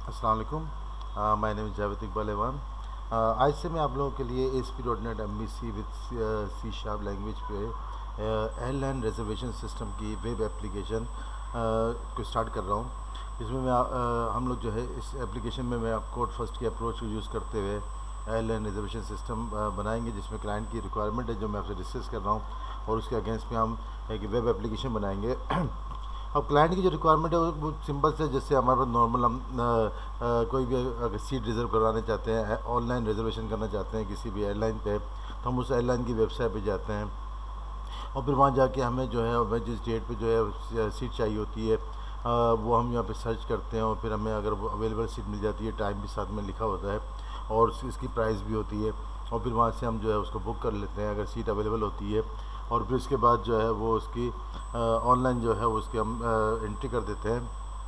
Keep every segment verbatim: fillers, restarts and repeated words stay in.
अस्सलाम वालेकुम। My name is Javed Iqbal Awan. आज से मैं आप लोगों के लिए S P dot net M B C with C sharp language पे एयरलाइन रिजर्वेशन सिस्टम की वेब एप्लीकेशन को स्टार्ट कर रहा हूँ। इसमें मैं uh, हम लोग जो है इस एप्लीकेशन में मैं कोड फर्स्ट की अप्रोच को यूज़ करते हुए एयरलाइन रिजर्वेशन सिस्टम बनाएंगे, जिसमें क्लाइंट की रिक्वायरमेंट है जो मैं आपसे डिस्कस कर रहा हूँ, और उसके अगेंस्ट में हम एक वेब एप्लीकेशन बनाएंगे। अब क्लाइंट की जो रिक्वायरमेंट है वो वो सिंपल से, जैसे हमारे पास नॉर्मल हम आ, आ, कोई भी अगर सीट रिज़र्व करवाना चाहते हैं, ऑनलाइन रिजर्वेशन करना चाहते हैं किसी भी एयरलाइन पे, तो हम उस एयरलाइन की वेबसाइट पे जाते हैं और फिर वहाँ जाके हमें जो है वह जिस डेट पे जो है सीट चाहिए होती है आ, वो हम यहाँ पे सर्च करते हैं, और फिर हमें अगर वो अवेलेबल सीट मिल जाती है, टाइम भी साथ में लिखा होता है और इसकी प्राइस भी होती है, और फिर वहाँ से हम जो है उसको बुक कर लेते हैं अगर सीट अवेलेबल होती है। और फिर उसके बाद जो है वो उसकी ऑनलाइन जो है उसकी हम एंट्री कर देते हैं।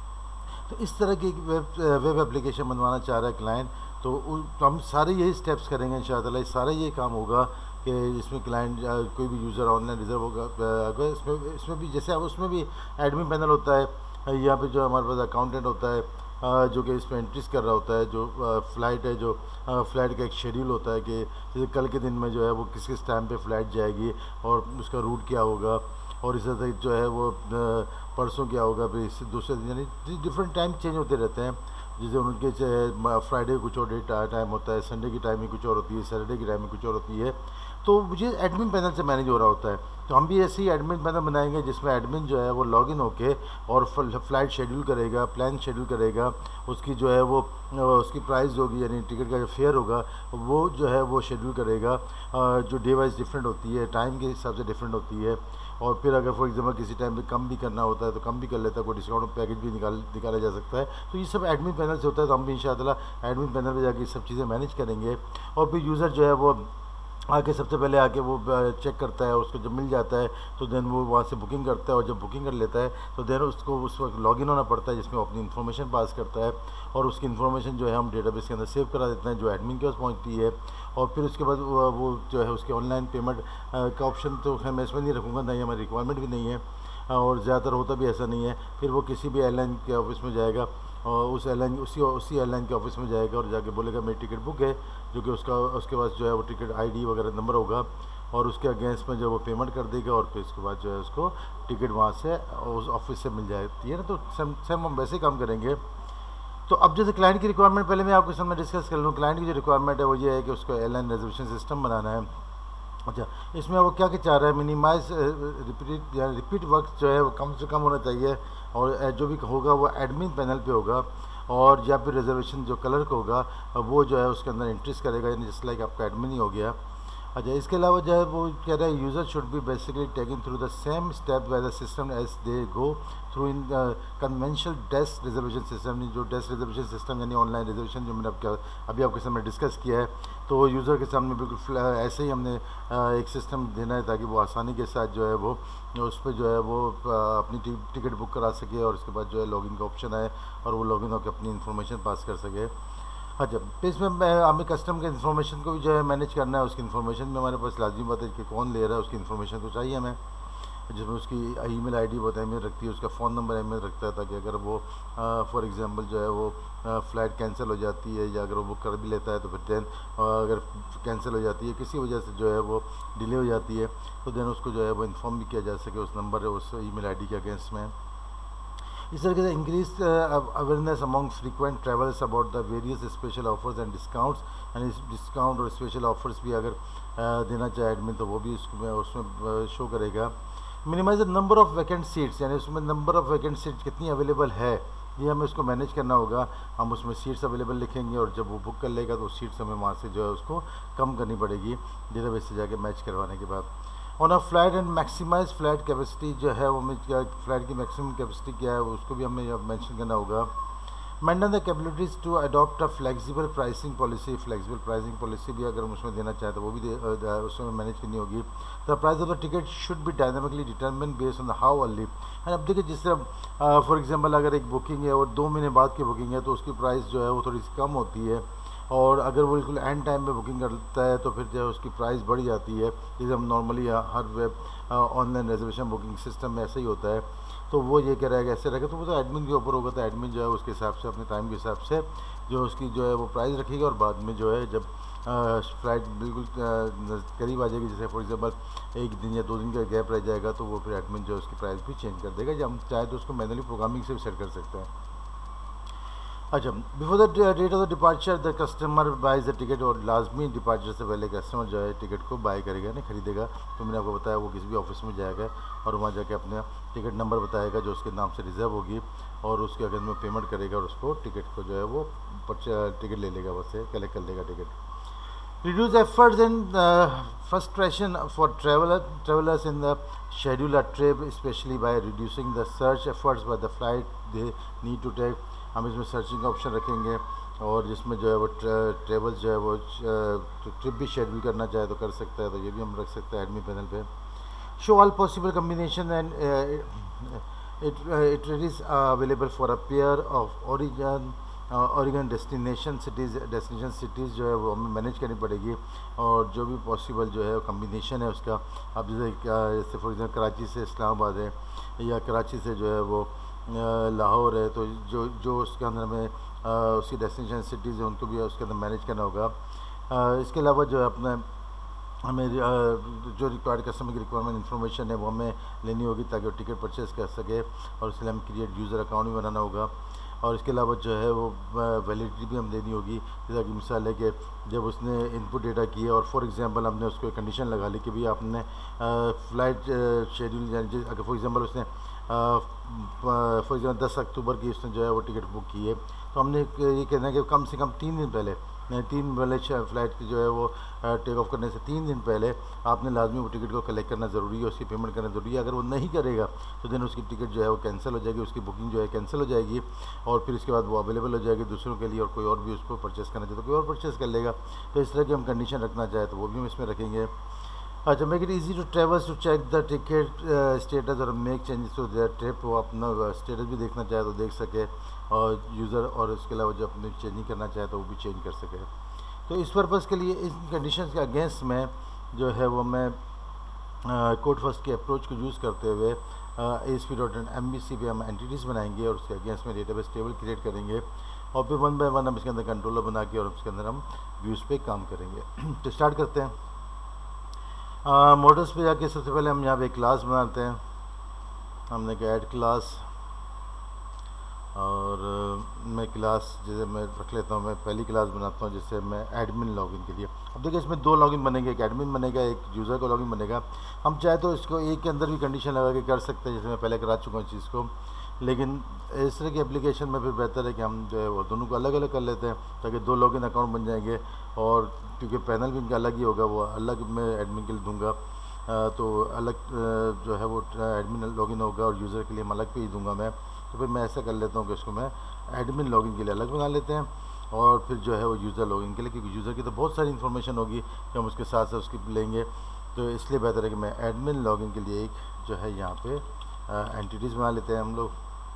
तो इस तरह की वेब वेब एप्लीकेशन बनवाना चाह रहा है क्लाइंट, तो, तो हम सारे यही स्टेप्स करेंगे इंशाअल्लाह। सारा ये काम होगा कि इसमें क्लाइंट कोई भी यूज़र ऑनलाइन रिजर्व होगा, अगर इसमें इसमें भी जैसे अब उसमें भी एडमिन पैनल होता है, यहाँ पे जो हमारे पास अकाउंटेंट होता है जो कि इसमें एंट्रीज कर रहा होता है, जो फ़्लाइट है, जो फ़्लाइट का एक शेड्यूल होता है कि जैसे कल के दिन में जो है वो किस किस टाइम पे फ़्लाइट जाएगी और उसका रूट क्या होगा, और इसी तरह जो है वो परसों क्या होगा, फिर इससे दूसरे दिन, यानी डिफरेंट टाइम चेंज होते रहते हैं। जैसे उनके फ्राइडे कुछ और डेट टाइम होता है, संडे की टाइमिंग कुछ और होती है, सैटरडे की टाइमिंग कुछ और होती है, तो मुझे एडमिन पैनल से मैनेज हो रहा होता है। तो हम भी ऐसे ही एडमिन पैनल बनाएंगे जिसमें एडमिन जो है वो लॉगिन होके और फ़्लाइट शेड्यूल करेगा, प्लान शेड्यूल करेगा, उसकी जो है वो उसकी प्राइस होगी, यानी टिकट का जो फेयर होगा वो जो है वो शेड्यूल करेगा, जो डे वाइज डिफरेंट होती है, टाइम के हिसाब से डिफरेंट होती है। और फिर अगर फॉर एग्जांपल किसी टाइम पे कम भी करना होता है तो कम भी कर लेता है, कोई डिस्काउंट पैकेज भी निकाल निकाला जा सकता है। तो ये सब एडमिन पैनल से होता है, तो हम भी इंशाअल्लाह एडमिन पैनल पे जाके सब चीज़ें मैनेज करेंगे। और फिर यूज़र जो है वो आके सबसे पहले आके वो चेक करता है, उसको जब मिल जाता है तो देन वो वहाँ से बुकिंग करता है, और जब बुकिंग कर लेता है तो देन उसको उस वक्त लॉगिन होना पड़ता है, जिसमें वो अपनी इन्फॉर्मेशन पास करता है, और उसकी इन्फॉर्मेशन जो है हम डेटाबेस के अंदर सेव करा देते हैं जो एडमिन के पास पहुँचती है। और फिर उसके बाद वो, वो जो है उसके ऑनलाइन पेमेंट का ऑप्शन तो खैर मैं इसमें नहीं रखूँगा, नहीं हमारी रिक्वायरमेंट भी नहीं है, और ज़्यादातर होता भी ऐसा नहीं है। फिर वो किसी भी एयरलाइन के ऑफिस में जाएगा और उस एयरलाइन उसी उसी एयरलाइन के ऑफिस में जाएगा और जाके बोलेगा मेरी टिकट बुक है, जो कि उसका उसके पास जो है वो टिकट आईडी वगैरह नंबर होगा, और उसके अगेंस्ट में जो वो पेमेंट कर देगा, और फिर उसके बाद जो है उसको टिकट वहाँ से उस ऑफिस से मिल जाती है ना। तो सेम सेम हम वैसे ही काम करेंगे। तो अब जैसे क्लाइंट की रिक्वायरमेंट पहले मैं आपके सामने डिस्कस कर लूँ। क्लाइंट की जो रिक्वायरमेंट है वो ये है कि उसको एयरलाइन रिजर्वेशन सिस्टम बनाना है। अच्छा, इसमें वो क्या क्या चाह रहा है, मिनिमाइज रिपीट या रिपीट वर्क जो है वो कम से कम होना चाहिए, और जो भी होगा वो एडमिन पैनल पे होगा, और या फिर रिजर्वेशन जो क्लर्क होगा वो जो है उसके अंदर एंट्रीज करेगा, यानी जस्ट लाइक आपका एडमिन ही हो गया। अच्छा, इसके अलावा जो है वो कह रहा है user should be basically taking through the same step by the system as they go through in conventional desk reservation system. जो डेस्क रिजर्वेशन सिस्टम यानी ऑनलाइन रिजर्वेशन जो मैंने आपका अभी आपके सामने डिस्कस किया है, तो यूज़र के सामने बिल्कुल ऐसे ही हमने एक सिस्टम देना है ताकि वो आसानी के साथ जो है वो उस पर जो है वो अपनी टिकट बुक करा सके, और उसके बाद जो है लॉगिन का ऑप्शन है और वो लॉगिन होकर अपनी इन्फॉर्मेशन पास कर सके। अच्छा, तो इसमें हमें कस्टम के इन्फॉर्मेशन को भी जो है मैनेज करना है। उसकी इन्फॉर्मेशन में हमारे पास लाजमी बात है कि कौन ले रहा है, उसकी इन्फॉर्मेशन तो चाहिए हमें, जिसमें उसकी ईमेल आईडी बहुत अहमियत रखती है, उसका फ़ोन नंबर अहमियत रखता है, ताकि अगर वो फॉर एग्जांपल जो है वो फ़्लाइट कैंसिल हो जाती है, या अगर वो बुक कर भी लेता है तो फिर देन अगर कैंसिल हो जाती है किसी वजह से जो है वो डिले हो जाती है, तो देन उसको जो है वो इन्फॉर्म भी किया जा सके उस नंबर उस ईमेल आईडी के अगेंस्ट में। इस तरीके से increase awareness among frequent travels about the various special offers and discounts, यानी डिस्काउंट और स्पेशल ऑफर्स भी अगर uh, देना चाहे एडमिन तो वो भी उसमें उसमें शो करेगा। Minimize the number of vacant seats, यानी उसमें नंबर ऑफ़ वैकेंट सीट्स कितनी अवेलेबल है ये हमें उसको मैनेज करना होगा। हम उसमें सीट्स अवेलेबल लिखेंगे, और जब वो बुक कर लेगा तो सीट्स हमें वहाँ से जो है उसको कम करनी पड़ेगी डेटाबेस से जाके मैच करवाने के बाद। On a flight and maximize flight capacity जो है वो हमें क्या फ्लाइट की मैक्सिमम कैपेसिटी क्या है उसको भी हमें मेंशन करना होगा। Maintain the capabilities to adopt a flexible pricing policy, flexible pricing policy भी अगर हम उसमें देना चाहें तो वो भी उसमें मैनेज करनी होगी। The price of the ticket should be dynamically determine based on the how early. And अब देखिए, जिस तरह फॉर एग्जांपल अगर एक बुकिंग है और दो महीने बाद की बुकिंग है तो उसकी प्राइस जो है वो थोड़ी सी कम होती है, और अगर वो बिल्कुल एंड टाइम में बुकिंग करता है तो फिर जो है उसकी प्राइस बढ़ जाती है, जैसे हम नॉर्मली हर web online reservation booking system में ऐसा ही होता है। तो वो ये कह रहा है कि ऐसे रहेगा, तो वो तो एडमिन के ऊपर होगा, तो एडमिन जो है उसके हिसाब से अपने टाइम के हिसाब से जो उसकी जो है वो प्राइस रखेगा, और बाद में जो है जब फ्लाइट बिल्कुल करीब आ जाएगी, जैसे फॉर एग्जांपल एक दिन या दो दिन का गैप रह जाएगा, तो वो फिर एडमिन जो है उसकी प्राइस भी चेंज कर देगा, या हम चाहे तो उसको मैनुअली प्रोग्रामिंग से भी सेट कर सकते हैं। अच्छा, before the date of the departure the customer buys the ticket, और लाजमी डिपार्चर से पहले कस्टमर जो है टिकट को बाय करेगा, नहीं खरीदेगा। तो मैंने आपको बताया वो किसी भी ऑफिस में जाएगा और वहाँ जाके अपना टिकट नंबर बताएगा जो उसके नाम से रिजर्व होगी, और उसके अगेंस्ट में पेमेंट करेगा, और उसको टिकट को जो है वो टिकट ले लेगा, वैसे कलेक्ट कर लेगा ticket. Reduce efforts and uh, frustration for traveler, travelers in the schedule a trip, especially by reducing the search efforts by the flight they need to take। हम इसमें सर्चिंग का ऑप्शन रखेंगे, और जिसमें जो है वो ट्रेवल्स जो है वो ट्रिप भी शेड्यूल करना चाहे तो कर सकता है, तो ये भी हम रख सकते हैं एडमिन पैनल पे। Show all possible combination and it it is available for a pair of origin origin destination cities destination cities जो है वो हमें मैनेज करनी पड़ेगी, और जो भी पॉसिबल जो है कम्बिनेशन है उसका। अब जैसे जैसे फॉर एग्जाम्पल कराची से इस्लामाबाद है, या कराची से जो है वो लाहौर है, तो जो जो उसके अंदर में उसकी डेस्टिनेशन सिटीज़ है उनको भी उसके अंदर मैनेज करना होगा। इसके अलावा जो है अपने हमें जो रिक्वायर्ड कस्टमर की रिक्वायरमेंट इन्फॉर्मेशन है वो हमें लेनी होगी, ताकि वो टिकट परचेज़ कर सके, और इसलिए हमें क्रिएट यूज़र अकाउंट भी बनाना होगा। और इसके अलावा जो है वो वैलिडिटी भी हम देनी होगी, जैसा कि मिसाल है कि जब उसने इनपुट डेटा किया, और फॉर एग्जांपल हमने उसको कंडीशन लगा ली कि भाई आपने फ़्लाइट शेड्यूल, यानी अगर फॉर एग्जांपल उसने फॉर एग्जांपल दस अक्टूबर की उसने जो है वो टिकट बुक की है, तो हमने ये कहना है कि कम से कम तीन दिन पहले तीन पहले फ़्लाइट की जो है वो टेक ऑफ करने से तीन दिन पहले आपने लाजमी वो टिकट को कलेक्ट करना ज़रूरी है, उसकी पेमेंट करना ज़रूरी है। अगर वो नहीं करेगा तो देन उसकी टिकट जो है वो कैंसिल हो जाएगी, उसकी बुकिंग जो है कैंसिल हो जाएगी, और फिर इसके बाद वो अवेलेबल हो जाएगी दूसरों के लिए, और कोई और भी उसको परचेज़ करना चाहे तो कोई और परचेज़ कर लेगा। तो इस तरह की हम कंडीशन रखना चाहे तो वो भी हम इसमें रखेंगे। अच्छा, make it easy to travels to check the ticket status और make changes to their trip, वो अपना स्टेटस भी देखना चाहे तो देख सके, और यूज़र और इसके अलावा जो अपने चेंजिंग करना चाहे तो वो भी चेंज कर सके। तो इस पर्पज़ के लिए इन कंडीशंस के अगेंस्ट में जो है वो मैं कोड फर्स्ट के अप्रोच को यूज़ करते हुए A S P dot M B C पे हम एंटिटीज़ बनाएंगे, और उसके अगेंस्ट में डेटाबेस टेबल क्रिएट करेंगे, और फिर वन बाय वन हम इसके अंदर कंट्रोलर बना के और उसके अंदर हम व्यूज़ पे काम करेंगे। तो स्टार्ट करते हैं। मॉडल्स पे जाके सबसे पहले हम यहाँ पे क्लास बनाते हैं। हमने कहा ऐड क्लास, और मैं क्लास जैसे मैं रख लेता हूँ, मैं पहली क्लास बनाता हूँ जिससे मैं एडमिन लॉगिन के लिए। अब देखिए इसमें दो लॉगिन बनेंगे, एक एडमिन बनेगा, एक यूज़र का लॉगिन बनेगा। हम चाहे तो इसको एक के अंदर भी कंडीशन लगा के कर सकते हैं, जैसे मैं पहले करा चुका हूँ चीज़ को, लेकिन इस तरह की एप्लीकेशन में फिर बेहतर है कि हम जो है वो दोनों को अलग अलग कर लेते हैं, ताकि दो लॉगिन अकाउंट बन जाएंगे, और क्योंकि पैनल भी इनका अलग ही होगा, वो अलग मैं एडमिन के लिए दूँगा, तो अलग जो है वो एडमिन लॉगिन होगा, और यूज़र के लिए हम अलग पे ही दूँगा मैं। तो फिर मैं ऐसा कर लेता हूँ कि उसको मैं एडमिन लॉगिन के लिए अलग बना लेते हैं, और फिर जो है वो यूज़र लॉगिन के लिए, क्योंकि यूज़र की तो बहुत सारी इन्फॉर्मेशन होगी कि हम उसके साथ साथ उसकी लेंगे, तो इसलिए बेहतर है कि मैं एडमिन लॉगिन के लिए एक जो है यहाँ पे एंटिटीज़ बना लेते हैं हम लोग।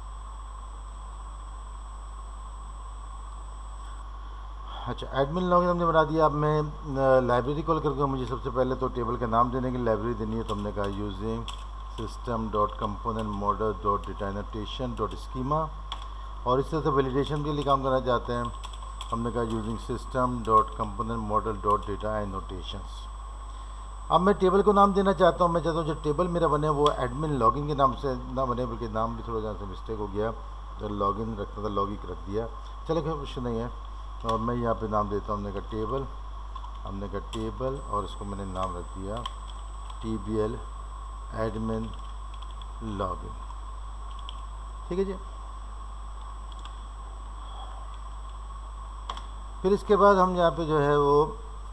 अच्छा, एडमिन लॉगिन हमने बना दिया। अब मैं लाइब्रेरी कॉल करके मुझे सबसे पहले तो टेबल का नाम देने की लाइब्रेरी देनी है, तो हमने कहा using system dot component model dot data annotation dot schema, और इस तरह से वैलिडेशन के लिए काम करना चाहते हैं। हमने कहा using system dot component model dot data annotations. अब मैं टेबल को नाम देना चाहता हूँ। मैं चाहता हूँ जो टेबल मेरा बने वो एडमिन लॉगिन के नाम से ना बने, बल्कि नाम भी थोड़ा जहाँ से मिस्टेक हो गया, तो लॉगिन रखना था लॉगिक रख दिया, चलो कोई कुछ नहीं है। और मैं यहाँ पे नाम देता हूँ, हमने कहा टेबल, हमने कहा टेबल, और इसको मैंने नाम रख दिया T B L admin login. ठीक है जी। फिर इसके बाद हम यहाँ पे जो है वो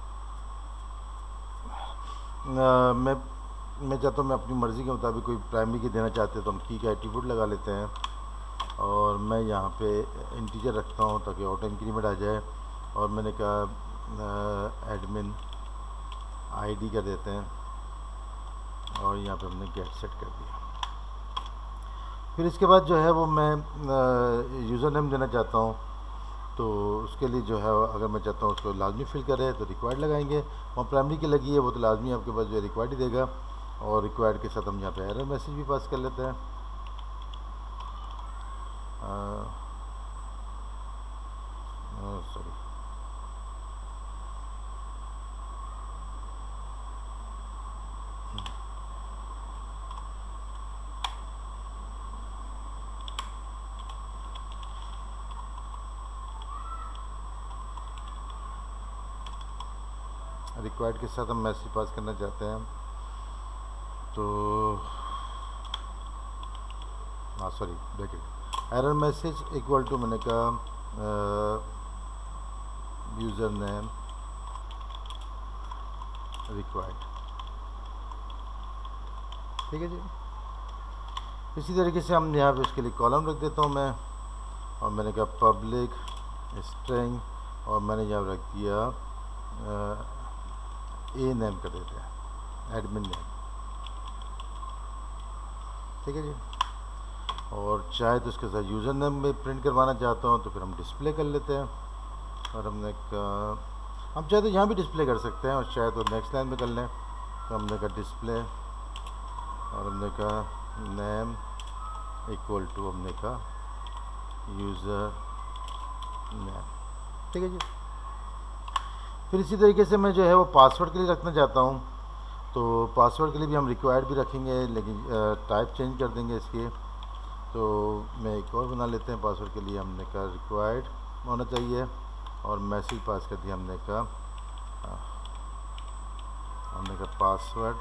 आ, मैं मैं चाहता हूँ मैं अपनी मर्ज़ी के मुताबिक कोई प्राइमरी की देना चाहते हैं तो हम की का एट्रीब्यूट लगा लेते हैं, और मैं यहाँ पे इंटीजर रखता हूँ ताकि ऑटो इंक्रीमेंट आ जाए, और मैंने कहा एडमिन आईडी कर देते हैं, और यहाँ पे हमने गेट सेट कर दिया। फिर इसके बाद जो है वो मैं यूज़र नेम देना चाहता हूँ, तो उसके लिए जो है अगर मैं चाहता हूँ उसको लाजमी फिल करे तो रिक्वायर्ड लगाएंगे, और प्राइमरी की लगी है वो तो लाजमी आपके पास जो है रिक्वायर्ड ही देगा, और रिक्वायर्ड के साथ हम यहाँ पे एरर मैसेज भी पास कर लेते हैं। सॉरी रिक्वायर्ड के साथ हम मैसेज पास करना चाहते हैं तो हाँ sorry bracket error message equal to मैंने कहा यूज़र नेम रिक्वायर्ड। ठीक है जी। इसी तरीके से हम यहाँ पे इसके लिए कॉलम रख देता हूँ मैं, और मैंने कहा पब्लिक स्ट्रिंग, और मैंने यहाँ रख दिया ए नेम कर देते हैं, एडमिन नेम। ठीक है जी। और चाहे तो इसके साथ यूज़र नेम में प्रिंट करवाना चाहता हूँ तो फिर हम डिस्प्ले कर लेते हैं, और हमने कहा हम चाहे तो यहाँ भी डिस्प्ले कर सकते हैं, और चाहे तो नेक्स्ट लाइन में कर लें। तो हमने कहा डिस्प्ले, और हमने कहा नेम इक्वल टू हमने कहा यूज़र नेम। ठीक है जी। फिर इसी तरीके से मैं जो है वो पासवर्ड के लिए रखना चाहता हूँ, तो पासवर्ड के लिए भी हम रिक्वायर्ड भी रखेंगे, लेकिन टाइप चेंज कर देंगे इसके। तो मैं एक और बना लेते हैं पासवर्ड के लिए, हमने कहा रिक्वायर्ड होना चाहिए, और मैसेज पास कर दिया हमने कहा हमने कहा पासवर्ड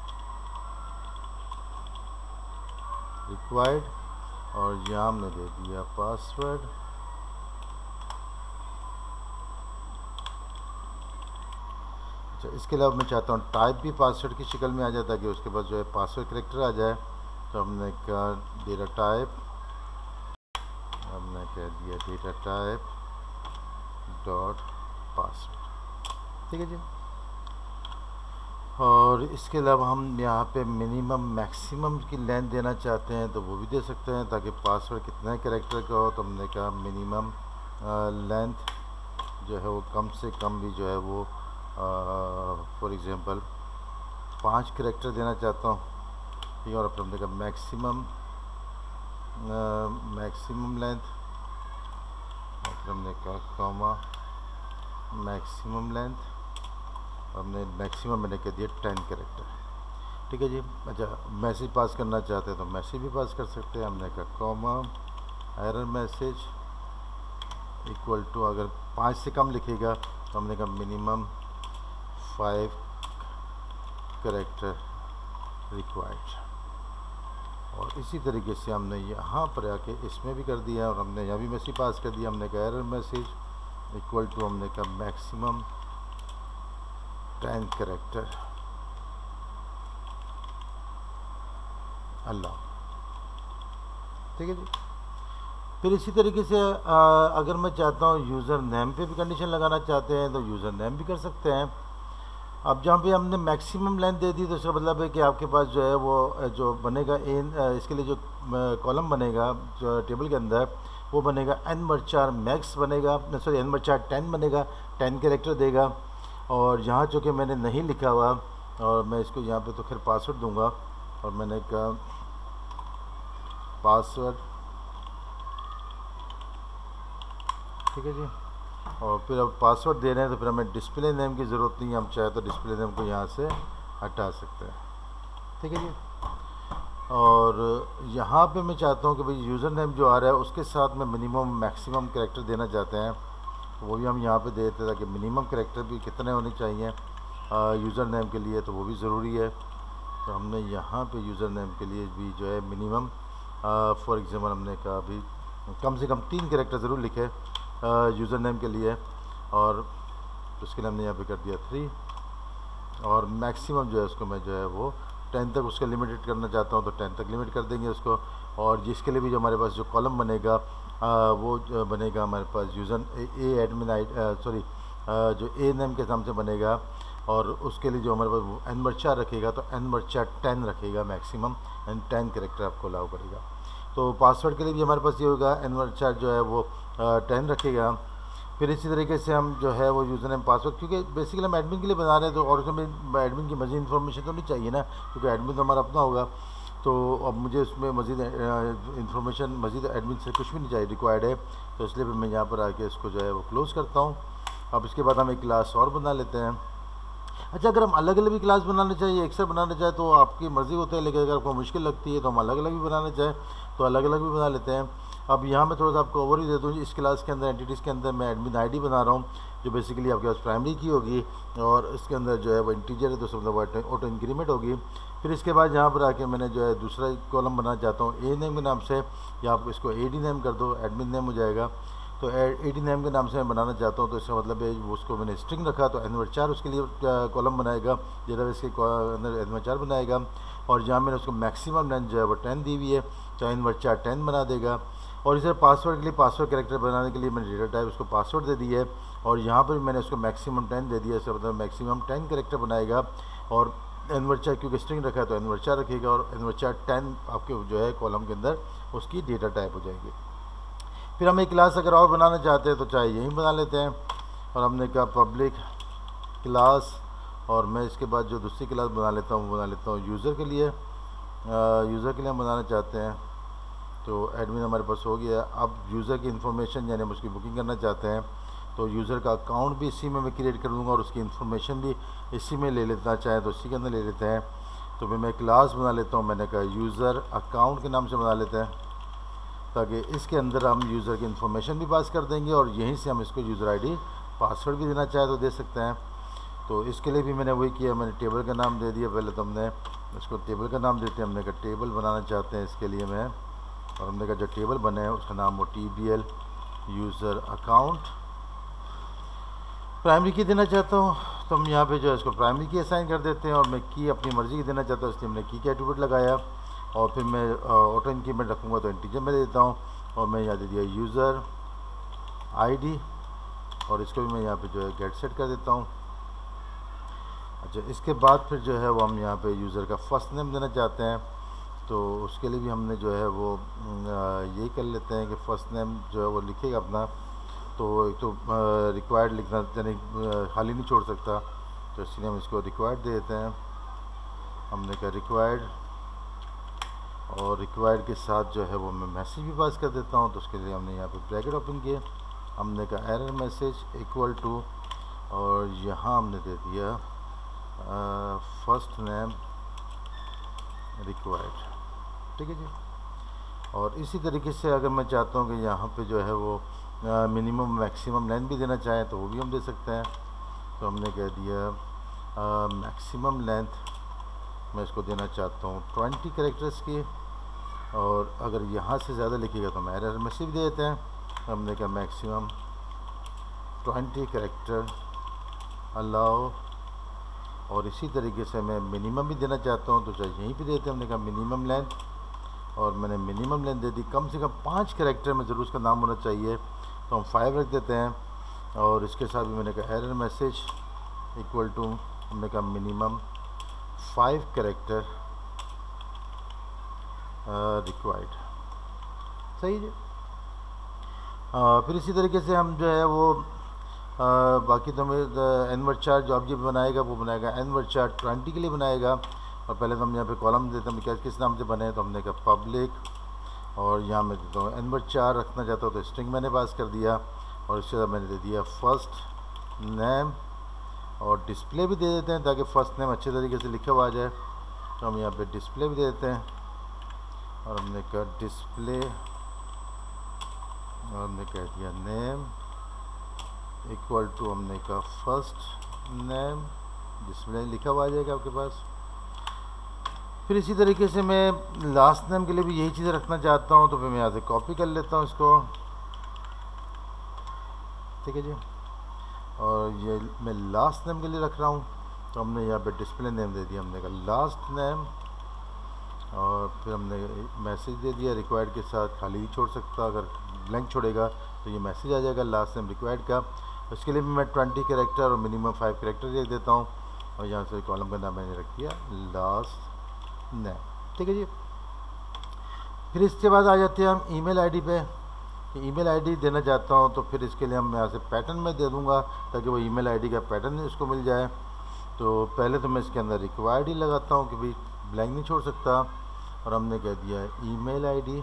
रिक्वायर्ड, और यहाँ हमने दे दिया पासवर्ड अच्छा। इसके अलावा मैं चाहता हूँ टाइप भी पासवर्ड की शक्ल में आ जाए, ताकि उसके पास जो है पासवर्ड करेक्टर आ जाए। तो हमने कहा डेटा टाइप, हमने कह दिया डेटा टाइप डॉट पासवर्ड। ठीक है जी। और इसके अलावा हम यहाँ पे मिनिमम मैक्सिमम की लेंथ देना चाहते हैं तो वो भी दे सकते हैं, ताकि पासवर्ड कितने कैरेक्टर का हो। तो हमने कहा मिनिमम लेंथ जो है वो कम से कम भी जो है वो फॉर एग्ज़ाम्पल पाँच कैरेक्टर देना चाहता हूँ। ठीक है। और फिर हमने कहा मैक्सिमम मैक्सिमम लेंथ, और फिर हमने कहा कॉमा मैक्सिमम लेंथ, और हमने मैक्सिमम मैंने कह दिया टेन कैरेक्टर। ठीक है जी। अच्छा, मैसेज पास करना चाहते हैं तो मैसेज भी पास कर सकते हैं। हमने कहा comma error message equal to, अगर पाँच से कम लिखेगा तो हमने कहा मिनिमम फाइव कैरेक्टर रिक्वायर्ड। और इसी तरीके से हमने यहाँ पर आके इसमें भी कर दिया, और हमने यहाँ भी मैसेज पास कर दिया। हमने कहा एरर मैसेज इक्वल टू, हमने कहा मैक्सिमम टेन कैरेक्टर अल्लाह। ठीक है जी। फिर इसी तरीके से आ, अगर मैं चाहता हूँ यूज़र नेम पे भी कंडीशन लगाना चाहते हैं तो यूज़र नेम भी कर सकते हैं। अब जहाँ पे हमने मैक्सिमम लेंथ दे दी तो इसका मतलब है कि आपके पास जो है वो जो बनेगा एन, इसके लिए जो कॉलम बनेगा जो टेबल के अंदर वो बनेगा एन मर्चार मैक्स बनेगा, सॉरी एन मर्चार टेन बनेगा, टेन कैरेक्टर देगा। और यहाँ चूँकि मैंने नहीं लिखा हुआ, और मैं इसको यहाँ पे तो खैर पासवर्ड दूंगा, और मैंने कहा पासवर्ड। ठीक है जी। और फिर अब पासवर्ड दे रहे हैं तो फिर हमें डिस्प्ले नेम की ज़रूरत नहीं है, हम चाहे तो डिस्प्ले नेम को यहाँ से हटा सकते हैं। ठीक है जी। और यहाँ पे मैं चाहता हूँ कि भाई यूज़र नेम जो आ रहा है उसके साथ में मिनिमम मैक्सिमम कैरेक्टर देना चाहते हैं, तो वो भी हम यहाँ पे दे देते हैं, ताकि मिनिमम कैरेक्टर भी कितने होने चाहिए यूज़र नेम के लिए, तो वो भी ज़रूरी है। तो हमने यहाँ पे यूज़र नेम के लिए भी जो है मिनिमम फॉर एग्जाम्पल हमने कहा अभी कम से कम तीन कैरेक्टर ज़रूर लिखे यूज़र नेम के लिए, और उसके लिए हमने यहाँ पे कर दिया थ्री, और मैक्सिमम जो है उसको मैं जो है वो टेन तक उसके लिमिटेड करना चाहता हूँ तो टेन तक लिमिट कर देंगे उसको। और जिसके लिए भी जो हमारे पास जो कॉलम बनेगा आ, वो जो बनेगा हमारे पास user a admin I sorry जो ए नेम के नाम से बनेगा, और उसके लिए जो हमारे पास एन मर्चा रखेगा तो एन मर्चा टेन रखेगा मैक्सिमम, एंड टेन कैरेक्टर आपको अलाउ करेगा। तो पासवर्ड के लिए भी हमारे पास ये होगा एन मर्चा जो है वो टेन रखेगा। फिर इसी तरीके से हम जो है वो यूज़र नेम पासवर्ड, क्योंकि बेसिकली हम एडमिन के लिए बना रहे हैं तो और उसमें एडमिन की मज़ीद इन्फॉर्मेशन तो नहीं चाहिए ना, क्योंकि एडमिन तो हमारा अपना होगा। तो अब मुझे उसमें मज़ीद इंफॉर्मेशन मज़ीद एडमिन से कुछ भी नहीं चाहिए रिक्वायर्ड है, तो इसलिए फिर मैं यहाँ पर आके इसको जो है वो क्लोज़ करता हूँ। अब इसके बाद हम एक क्लास और बना लेते हैं। अच्छा, अगर हम अलग अलग भी क्लास बनाना चाहिए, एक साथ बनाना चाहे तो आपकी मर्ज़ी होती है, लेकिन अगर आपको मुश्किल लगती है तो हम अलग अलग भी बनाना चाहें तो अलग अलग भी बना लेते हैं। अब यहाँ मैं थोड़ा सा आपको ओवर ही दे दूँ। इस क्लास के अंदर एंटिटीज़ के अंदर मैं एडमिन आईडी बना रहा हूँ, जो बेसिकली आपके पास प्राइमरी की होगी, और इसके अंदर जो है वो इंटीजर है तो उसमें मतलब ऑटो इंक्रीमेंट होगी। फिर इसके बाद यहाँ पर आके मैंने जो है दूसरा कॉलम बनाना चाहता हूँ ए नेम के नाम से, या आप इसको ए डी नेम कर दो, एडमिन नेम हो जाएगा। तो ए डी नेम के नाम से मैं बनाना चाहता हूँ, तो इसका मतलब है उसको मैंने स्ट्रिंग रखा, तो एनवर चार उसके लिए कॉलम बनाएगा, डेटाबेस के अंदर एनवर चार बनाएगा। और जहाँ मैंने उसको मैक्सिमम लेंथ जो है वो टेन दी हुई है, तो एनवर चार टेन बना देगा। और इसे पासवर्ड के लिए पासवर्ड कैरेक्टर बनाने के लिए मैंने डेटा टाइप उसको पासवर्ड दे दी है, और यहाँ पर मैंने उसको मैक्सिमम टेन दे दिया, इसका मतलब मैक्सिमम टेन कैरेक्टर बनाएगा। और एनवर चार क्योंकि स्ट्रिंग रखा है तो एनवर चार रखेगा, और एनवर चार टेन आपके जो है कॉलम के अंदर उसकी डेटा टाइप हो जाएगी। फिर हम एक क्लास अगर और बनाना चाहते हैं तो चाहे यहीं बना लेते हैं, और हमने कहा पब्लिक क्लास, और मैं इसके बाद जो दूसरी क्लास बना लेता हूँ वो बना लेता हूँ यूज़र के लिए। यूज़र के लिए हम बनाना चाहते हैं, तो एडमिन हमारे पास हो गया। अब यूज़र की इन्फॉर्मेशन यानी हम उसकी बुकिंग करना चाहते हैं, तो यूज़र का अकाउंट भी इसी में मैं क्रिएट कर दूँगा, और उसकी इन्फॉर्मेशन भी इसी में ले लेना चाहें तो इसी के अंदर ले लेते हैं। तो फिर मैं क्लास बना लेता हूँ, मैंने कहा यूज़र अकाउंट के नाम से बना लेते हैं, ताकि इसके अंदर हम यूज़र की इन्फॉर्मेशन भी पास कर देंगे, और यहीं से हम इसको यूज़र आईडी पासवर्ड भी देना चाहे तो दे सकते हैं। तो इसके लिए भी मैंने वही किया, मैंने टेबल का नाम दे दिया। पहले तो हमने इसको टेबल का नाम देते हैं, हमने कहा टेबल बनाना चाहते हैं इसके लिए मैं, और हमने कहा जो टेबल बने हैं उसका नाम वो T B L user account. Primary key देना चाहता हूँ तो हम यहाँ पे जो है इसको प्राइमरी की असाइन कर देते हैं, और मैं की अपनी मर्ज़ी की देना चाहता हूँ इसलिए हमने की का एट्रीब्यूट लगाया। और फिर मैं ऑटो इंक्रीमेंट रखूँगा तो इंटीजर में देता हूँ, और मैं यहाँ दे दिया यूज़र आईडी, और इसको भी मैं यहाँ पे जो है गेट सेट कर देता हूँ। अच्छा, इसके बाद फिर जो है वो हम यहाँ पे यूज़र का फर्स्ट नेम देना चाहते हैं, तो उसके लिए भी हमने जो है वो यही कर लेते हैं कि फ़र्स्ट नेम जो है वो लिखेगा अपना, तो एक तो रिक्वायर्ड लिखना यानी खाली नहीं छोड़ सकता, तो इसलिए हम इसको रिक्वायर्ड दे देते हैं। हमने कहा रिक्वायर्ड, और रिक्वायर्ड के साथ जो है वो मैं मैसेज भी पास कर देता हूँ, तो उसके लिए हमने यहाँ पे ब्रैकेट ओपन किए, हमने कहा एरर मैसेज इक्वल टू, और यहाँ हमने दे दिया फर्स्ट नेम रिक्वायर्ड। ठीक है जी। और इसी तरीके से अगर मैं चाहता हूँ कि यहाँ पे जो है वो मिनिमम मैक्सिमम लेंथ भी देना चाहें तो वो भी हम दे सकते हैं, तो हमने कह दिया मैक्सिमम लेंथ मैं इसको देना चाहता हूँ ट्वेंटी कैरेक्टर्स की, और अगर यहाँ से ज़्यादा लिखिएगा तो हम एरर मैसेज दे देते हैं। हमने कहा मैक्सिमम ट्वेंटी कैरेक्टर अलाउ, और इसी तरीके से मैं मिनिमम भी देना चाहता हूँ तो चाहे यहीं पे देते हैं। हमने कहा मिनिमम लेंथ, और मैंने मिनिमम लेंथ दे दी, कम से कम पाँच कैरेक्टर में ज़रूर उसका नाम होना चाहिए, तो हम फाइव रख देते हैं। और इसके साथ भी मैंने कहा एरर मैसेज इक्वल टू, हमने कहा मिनिमम फाइव कैरेक्टर रिक्वायर्ड। सही है। आ, फिर इसी तरीके से हम जो है वो आ, बाकी तो हमें एनवर चार्ट जो ऑब्जेक्ट बनाएगा वो बनाएगा एनवर चार्ट ट्वेंटी के लिए बनाएगा। और पहले तो हम यहाँ पे कॉलम देते हैं क्या किस नाम से बने, तो हमने कहा पब्लिक, और यहाँ मैं देता हूँ एनवर चार रखना चाहता हूँ तो स्ट्रिंग मैंने पास कर दिया, और इसके बाद मैंने दे दिया फर्स्ट नेम, और डिस्प्ले भी दे देते हैं ताकि फ़र्स्ट नेम अच्छे तरीके से लिखा हुआ आ जाए, तो हम यहाँ पे डिस्प्ले भी दे देते हैं। और हमने कहा डिस्प्ले, और हमने कह दिया नेम इक्वल टू, हमने कहा फर्स्ट नेम, डिस्प्ले लिखा हुआ आ जाएगा आपके पास। फिर इसी तरीके से मैं लास्ट नेम के लिए भी यही चीज़ें रखना चाहता हूँ, तो फिर मैं यहाँ से कॉपी कर लेता हूँ इसको। ठीक है जी। और ये मैं लास्ट नेम के लिए रख रहा हूँ, तो हमने यहाँ पे डिस्प्ले नेम दे दिया, हमने कहा लास्ट नेम, और फिर हमने मैसेज दे दिया रिक्वायर्ड के साथ, खाली ही छोड़ सकता, अगर ब्लैंक छोड़ेगा तो ये मैसेज आ जाएगा लास्ट नेम रिक्वायर्ड का। उसके लिए भी मैं ट्वेंटी कैरेक्टर और मिनिमम फाइव कैरेक्टर दे देता हूँ, और यहाँ से कॉलम का नाम मैंने रख दिया लास्ट नेम। ठीक है जी। फिर इसके बाद आ जाते हैं हम ईमेल आईडी पे। ईमेल आईडी देना चाहता हूँ तो फिर इसके लिए हम यहाँ से पैटर्न में दे दूँगा ताकि वो ईमेल आईडी का पैटर्न इसको मिल जाए। तो पहले तो मैं इसके अंदर रिक्वायर्ड ही लगाता हूँ कि भाई ब्लैंक नहीं छोड़ सकता। और हमने कह दिया ईमेल आईडी,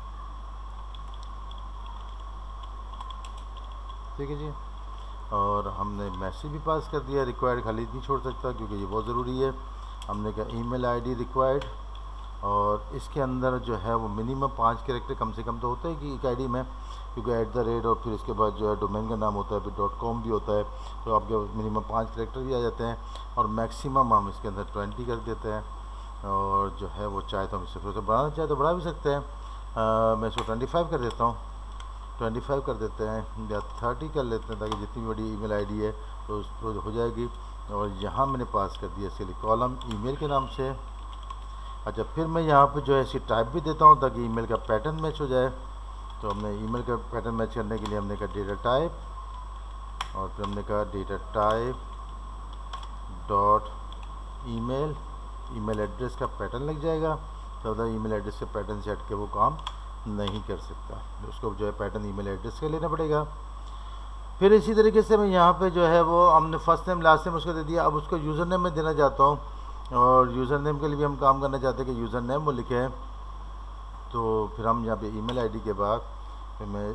ठीक है जी। और हमने मैसेज भी पास कर दिया, रिक्वायर्ड खाली नहीं छोड़ सकता क्योंकि ये बहुत ज़रूरी है। हमने कहा ईमेल आईडी रिक्वायर्ड, और इसके अंदर जो है वो मिनिमम पाँच कैरेक्टर कम से कम तो होता है कि एक आईडी में, क्योंकि एट द रेट और फिर इसके बाद जो है डोमेन का नाम होता है, फिर डॉट कॉम भी होता है, तो आपके मिनिमम पाँच कैरेक्टर भी आ जाते हैं। और मैक्सिमम हम इसके अंदर ट्वेंटी कर देते हैं, और जो है वो चाहे तो हम इससे फिर बढ़ाना चाहे तो बढ़ा भी सकते हैं। आ, मैं इसको ट्वेंटी फाइव कर देता हूँ, ट्वेंटी फाइव कर देते हैं या थर्टी कर लेते हैं, ताकि जितनी बड़ी ईमेल आईडी है तो उसको हो जाएगी। और यहाँ मैंने पास कर दिया इसके लिए कॉलम ईमेल के नाम से। अच्छा, फिर मैं यहाँ पे जो है इसी टाइप भी देता हूँ ताकि ईमेल का पैटर्न मैच हो जाए। तो हमने ईमेल का पैटर्न मैच करने के लिए हमने कहा डेटा टाइप, और फिर हमने कहा data type dot email, email address का पैटर्न लग जाएगा। तो अगर ईमेल एड्रेस के पैटर्न से हट के वो काम नहीं कर सकता, उसको जो है पैटर्न ईमेल एड्रेस का लेना पड़ेगा। फिर इसी तरीके से मैं यहाँ पे जो है वो हमने फर्स्ट नेम लास्ट नेम उसको दे दिया। अब उसको यूज़र नेम में देना चाहता हूँ, और यूज़र नेम के लिए भी हम काम करना चाहते हैं कि यूज़र नेम वो लिखे। तो फिर हम यहाँ पे ईमेल आईडी के बाद फिर मैं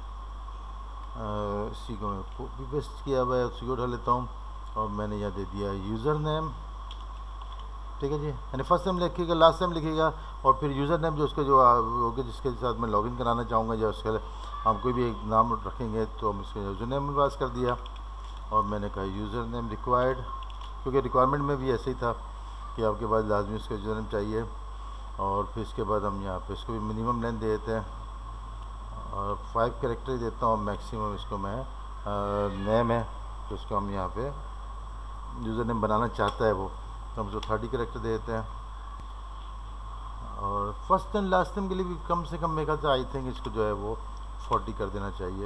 इसी को कॉपी पेस्ट किया हुआ है, उसी को उठा लेता हूँ, और मैंने यहाँ दे दिया यूज़र नेम, ठीक है जी। यानी फर्स्ट नेम लिखिएगा, लास्ट नेम लिखिएगा, और फिर यूज़र नेम जो उसका जो होगा जिसके साथ मैं लॉगिन कराना चाहूँगा, या उसके हम कोई भी एक नाम रखेंगे तो हम इसके यूज़र नेम में पास कर दिया। और मैंने कहा यूज़र नेम रिक्वायर्ड, क्योंकि रिक्वायरमेंट में भी ऐसे ही था कि आपके पास लाजमी उसका यूज़र नेम चाहिए। और फिर इसके बाद हम यहाँ पे इसको भी मिनिमम लेंथ दे देते हैं, और फाइव कैरेक्टर देता हूँ मैक्सिमम। इसको मैं नेम है तो इसको हम यहाँ पे यूज़र नेम बनाना चाहता है वो, तो हम उसको थर्टी कैरेक्टर दे देते हैं। और फर्स्ट एंड लास्ट नेम के लिए भी कम से कम मेरे ख्याल से आई थिंक इसको जो है वो फोर्टी कर देना चाहिए,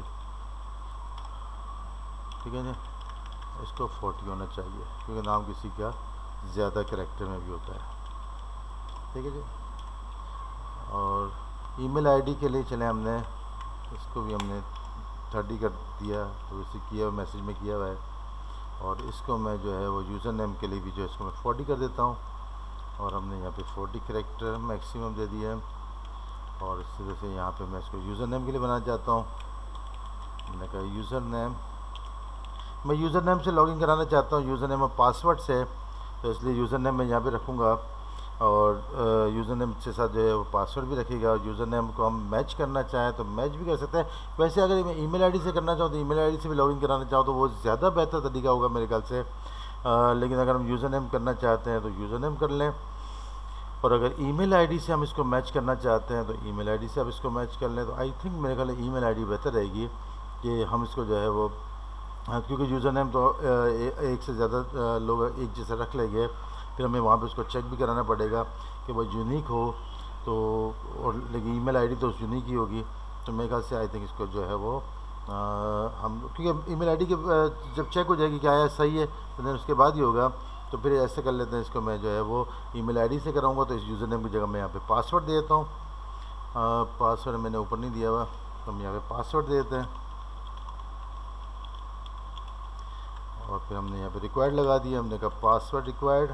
ठीक है जी। इसको फोर्टी होना चाहिए क्योंकि नाम किसी का ज़्यादा कैरेक्टर में भी होता है, ठीक है जी। और ईमेल आईडी के लिए चले हमने इसको भी हमने थर्टी कर दिया, तो इसे किया हुआ मैसेज में किया हुआ है। और इसको मैं जो है वो यूज़र नेम के लिए भी जो है इसको मैं फोर्टी कर देता हूँ, और हमने यहाँ पे फोर्टी कैरेक्टर मैक्सिमम दे दिया है। और इस तरह से यहाँ पे मैं इसको यूज़र नेम के लिए बनाना चाहता हूँ। मैंने कहा यूज़र नेम, मैं यूज़र नेम से लॉगिन कराना चाहता हूँ, यूज़र नेम और पासवर्ड से, तो इसलिए यूज़र नेम मैं यहाँ पे रखूँगा, और यूज़र नेम के साथ जो है वो पासवर्ड भी रखिएगा। और यूज़र नेम को हम मैच करना चाहें तो मैच भी कर सकते हैं। वैसे अगर मैं ईमेल आईडी से करना चाहूँ तो ईमेल आईडी से भी लॉगिन कराना चाहूँ तो वो ज़्यादा बेहतर तरीका होगा मेरे ख्याल से। आ, लेकिन अगर हम यूज़र नेम करना चाहते हैं तो यूज़र नेम कर लें, और अगर ईमेल आईडी से हम इसको मैच करना चाहते हैं तो ईमेल आईडी से आप इसको मैच कर लें। तो आई थिंक मेरे ख्याल ई मेल आई डी बेहतर रहेगी कि हम इसको जो है वो, क्योंकि यूज़र नेम तो एक से ज़्यादा लोग एक जैसा रख लेंगे, फिर हमें वहाँ पे उसको चेक भी कराना पड़ेगा कि वो यूनिक हो। तो और लेकिन ईमेल आईडी तो यूनिक ही होगी, तो मेरे ख्याल से आई थिंक इसको जो है वो आ, हम, क्योंकि ईमेल आईडी के जब चेक हो जाएगी क्या है सही है तो देन उसके बाद ही होगा। तो फिर ऐसे कर लेते हैं, इसको मैं जो है वो ईमेल आईडी से कराऊंगा, तो इस यूज़र नेम की जगह मैं यहाँ पे पासवर्ड दे देता हूँ। पासवर्ड मैंने ऊपर नहीं दिया हुआ, तो हम यहाँ पे पासवर्ड दे देते हैं। और फिर हमने यहाँ पे रिक्वायर्ड लगा दिया, हमने कहा पासवर्ड रिक्वायर्ड,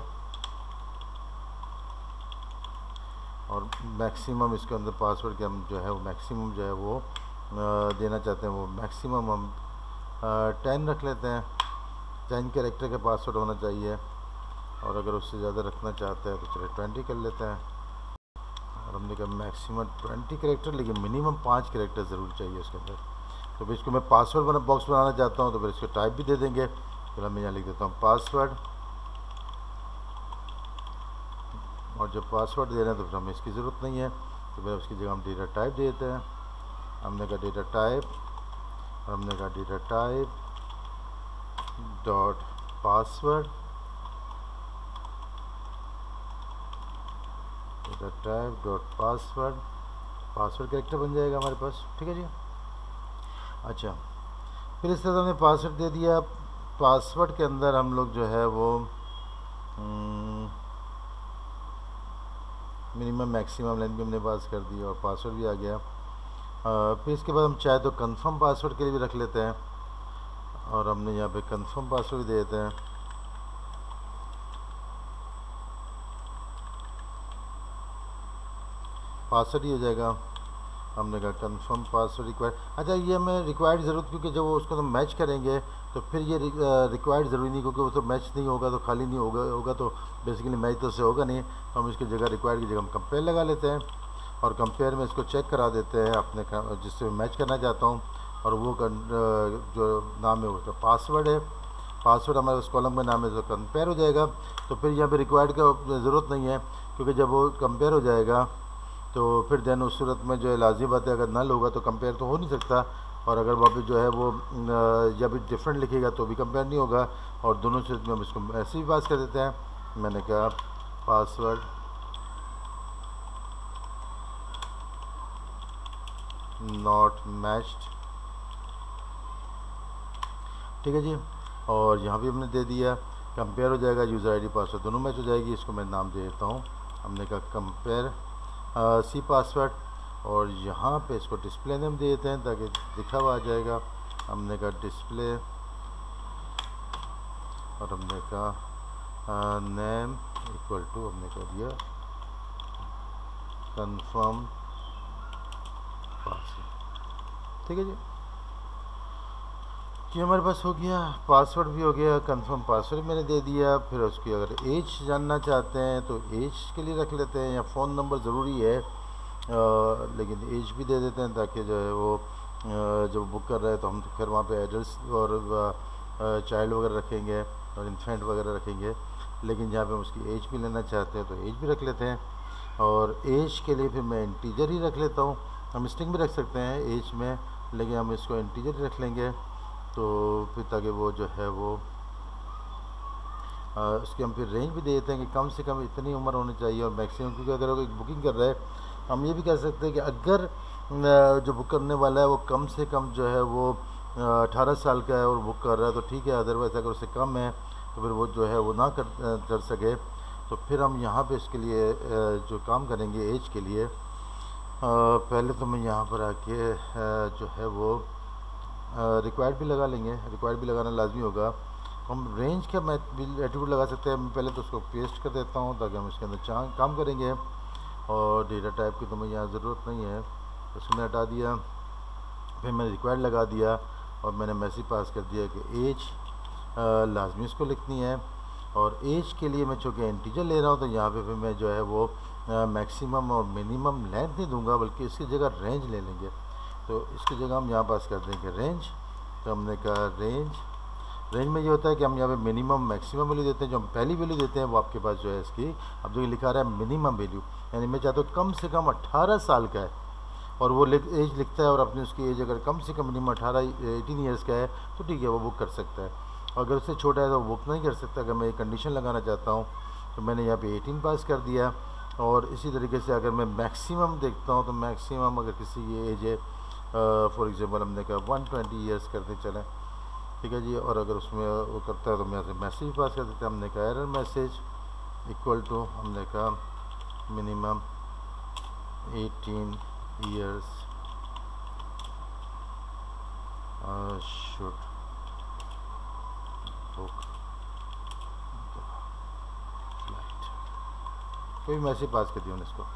और मैक्सिमम इसके अंदर पासवर्ड के हम जो है वो मैक्सिमम जो है वो आ, देना चाहते हैं, वो मैक्सिमम हम टेन रख लेते हैं। टेन कैरेक्टर का पासवर्ड होना चाहिए, और अगर उससे ज़्यादा रखना चाहते हैं तो चलिए ट्वेंटी कर लेते हैं। और हमने कहा मैक्सिमम ट्वेंटी कैरेक्टर, लेकिन मिनिमम पाँच कैरेक्टर ज़रूर चाहिए उसके अंदर। तो फिर इसको मैं पासवर्ड बना बॉक्स बनाना चाहता हूँ, तो फिर इसको टाइप भी दे देंगे। फिर मैं यहाँ लिख देता हूँ पासवर्ड, और जब पासवर्ड दे रहे हैं तो फिर हमें इसकी ज़रूरत नहीं है, तो फिर उसकी जगह हम डेटा टाइप दे देते हैं। हमने कहा डेटा टाइप, और हमने कहा data type dot password, data type dot password, password character बन जाएगा हमारे पास, ठीक है जी। अच्छा, फिर इस तरह हमने पासवर्ड दे दिया। पासवर्ड के अंदर हम लोग जो है वो मिनिमम मैक्सिमम लेंथ भी हमने पास कर दी, और पासवर्ड भी आ गया। आ, फिर इसके बाद हम चाहे तो कंफर्म पासवर्ड के लिए भी रख लेते हैं, और हमने यहाँ पे कंफर्म पासवर्ड दे देते हैं। पासवर्ड ही हो जाएगा। हमने कहा कंफर्म पासवर्ड रिक्वायर्ड। अच्छा, ये हमें रिक्वायर्ड ज़रूरत, क्योंकि जब वो उसको तो मैच करेंगे तो फिर ये रिक्वायर्ड ज़रूरी नहीं, क्योंकि वो तो मैच नहीं होगा तो खाली नहीं होगा होगा तो बेसिकली मैच तो से होगा नहीं। तो हम इसकी जगह रिक्वायर्ड की जगह हम कंपेयर लगा लेते हैं और कंपेयर में इसको चेक करा देते हैं अपने जिससे मैं मैच करना चाहता हूँ, और वो जो नाम है उसका पासवर्ड है, पासवर्ड हमारे उस कॉलम का नाम है, तो कंपेयर हो जाएगा। तो फिर यहाँ पे रिक्वायर्ड का ज़रूरत नहीं है, क्योंकि जब वो कंपेयर हो जाएगा तो फिर देन उस सूरत में जो है लाजिम बात है, अगर नल होगा तो कंपेयर तो हो नहीं सकता, और अगर वहाँ पे जो है वो जब डिफरेंट लिखेगा तो भी कंपेयर नहीं होगा, और दोनों सूरत में हम इसको ऐसे ही पास कर देते हैं। मैंने कहा पासवर्ड नॉट मैच्ड, ठीक है जी। और यहाँ भी हमने दे दिया, कंपेयर हो जाएगा, यूज़र आईडी पासवर्ड दोनों मैच हो जाएगी। इसको मैं नाम दे देता हूँ, हमने कहा कंपेयर सी पासवर्ड, और यहाँ पे इसको डिस्प्ले नेम दे देते हैं ताकि दिखा हुआ आ जाएगा। हमने कहा डिस्प्ले, और हमने कहा नेम इक्वल टू, हमने कह दिया कंफर्म पासवर्ड, ठीक है जी। ये हमारे पास हो गया, पासवर्ड भी हो गया, कंफर्म पासवर्ड मैंने दे दिया। फिर उसकी अगर एज जानना चाहते हैं तो एज के लिए रख लेते हैं, या फ़ोन नंबर ज़रूरी है आ, लेकिन एज भी दे देते हैं ताकि जो है वो जब बुक कर रहे हैं तो हम फिर वहाँ पे एडल्ट और चाइल्ड वगैरह रखेंगे और इन्फेंट वगैरह रखेंगे, लेकिन जहाँ पे हम उसकी एज भी लेना चाहते हैं तो एज भी रख लेते हैं। और एज के लिए फिर मैं इंटीजर ही रख लेता हूँ, हम स्ट्रिंग भी रख सकते हैं एज में, लेकिन हम इसको इंटीजर ही रख लेंगे, तो फिर ताकि वो जो है वो आ, उसकी हम फिर रेंज भी दे देते हैं कि कम से कम इतनी उम्र होनी चाहिए और मैक्सिमम, क्योंकि अगर वो एक बुकिंग कर रहा है हम ये भी कह सकते हैं कि अगर जो बुक करने वाला है वो कम से कम जो है वो अठारह साल का है और बुक कर रहा है तो ठीक है, अदरवाइज़ अगर उससे कम है तो फिर वो जो है वो ना कर कर सके, तो फिर हम यहाँ पे इसके लिए जो काम करेंगे एज के लिए, पहले तो मैं यहाँ पर आके जो है वो रिक्वायर्ड भी लगा लेंगे, रिक्वायर्ड भी लगाना लाजमी होगा। हम रेंज का मैं एट्रीब्यूट लगा सकते हैं, मैं पहले तो उसको पेस्ट कर देता हूँ ताकि हम इसके अंदर काम करेंगे, और डेटा टाइप की तो मुझे यहाँ ज़रूरत नहीं है, उसको मैंने हटा दिया। फिर मैंने रिक्वायर्ड लगा दिया और मैंने मैसेज पास कर दिया कि एज लाजमी इसको लिखनी है, और एज के लिए मैं चूँकि इंटीजर ले रहा हूँ तो यहाँ पे फिर मैं जो है वो मैक्सिमम और मिनिमम लेंथ नहीं दूंगा, बल्कि इसकी जगह रेंज ले लेंगे। तो इसकी जगह हम यहाँ पास कर देंगे रेंज, तो हमने कहा रेंज, रेंज में ये होता है कि हम यहाँ पे मिनिमम मैक्सिमम वैल्यू देते हैं, जो हम पहली वैल्यू देते हैं वो आपके पास जो है इसकी, अब जो लिखा रहा है मिनिमम वैल्यू, यानी मैं चाहता हूँ कम से कम अट्ठारह साल का है और वो लिख एज लिखता है, और अपनी उसकी एज अगर कम से कम मिनिमम अठारह एटीन ईयर्स का है तो ठीक है वो बुक कर सकता है, अगर उससे छोटा है तो वो बुक नहीं कर सकता। अगर मैं एक कंडीशन लगाना चाहता हूँ तो मैंने यहाँ पे अठारह पास कर दिया, और इसी तरीके से अगर मैं मैक्सिमम देखता हूँ तो मैक्सिमम अगर किसी की एज है फॉर एग्जांपल हमने कहा वन ट्वेंटी ईयर्स करते चलें, ठीक है जी, और अगर उसमें वो करता है तो मैं मैसेज पास कर देते हैं। हमने कहा एरर मैसेज इक्वल टू, हमने कहा minimum eighteen years should book flight, कोई मैसेज पास कर दिया उन्हें इसको।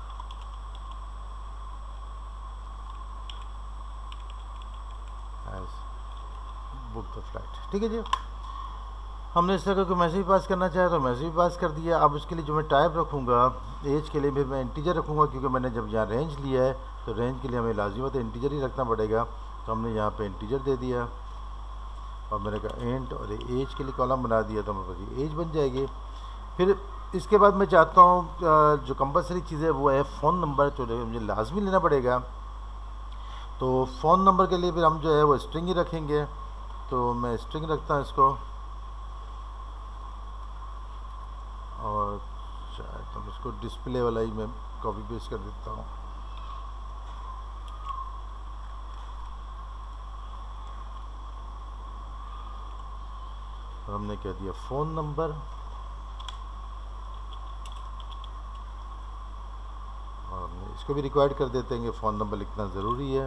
बुक द फ्लाइट, ठीक है जी। हमने इस तरह का मैसेज पास करना चाहे तो मैसेज पास कर दिया। अब उसके लिए जो मैं टाइप रखूँगा एज के लिए भी मैं इंटीजर रखूँगा, क्योंकि मैंने जब यहाँ रेंज लिया है तो रेंज के लिए हमें लाजमी बात है इंटीजर ही रखना पड़ेगा, तो हमने यहाँ पे इंटीजर दे दिया और मैंने कहा एंट, और एज के लिए कॉलम बना दिया तो हमारे पास एज बन जाएगी। फिर इसके बाद मैं चाहता हूँ जो कंपलसरी चीज़ है वो है फ़ोन नंबर, जो मुझे लाजमी लेना पड़ेगा, तो फ़ोन नंबर के लिए फिर हम जो है वो स्ट्रिंग ही रखेंगे, तो मैं स्ट्रिंग रखता हूँ इसको, और शायद तो इसको डिस्प्ले वाला ही मैं कॉपी पेस्ट कर देता हूँ। और हमने कह दिया फ़ोन नंबर, और इसको भी रिक्वायर्ड कर देते हैं कि फ़ोन नंबर लिखना ज़रूरी है,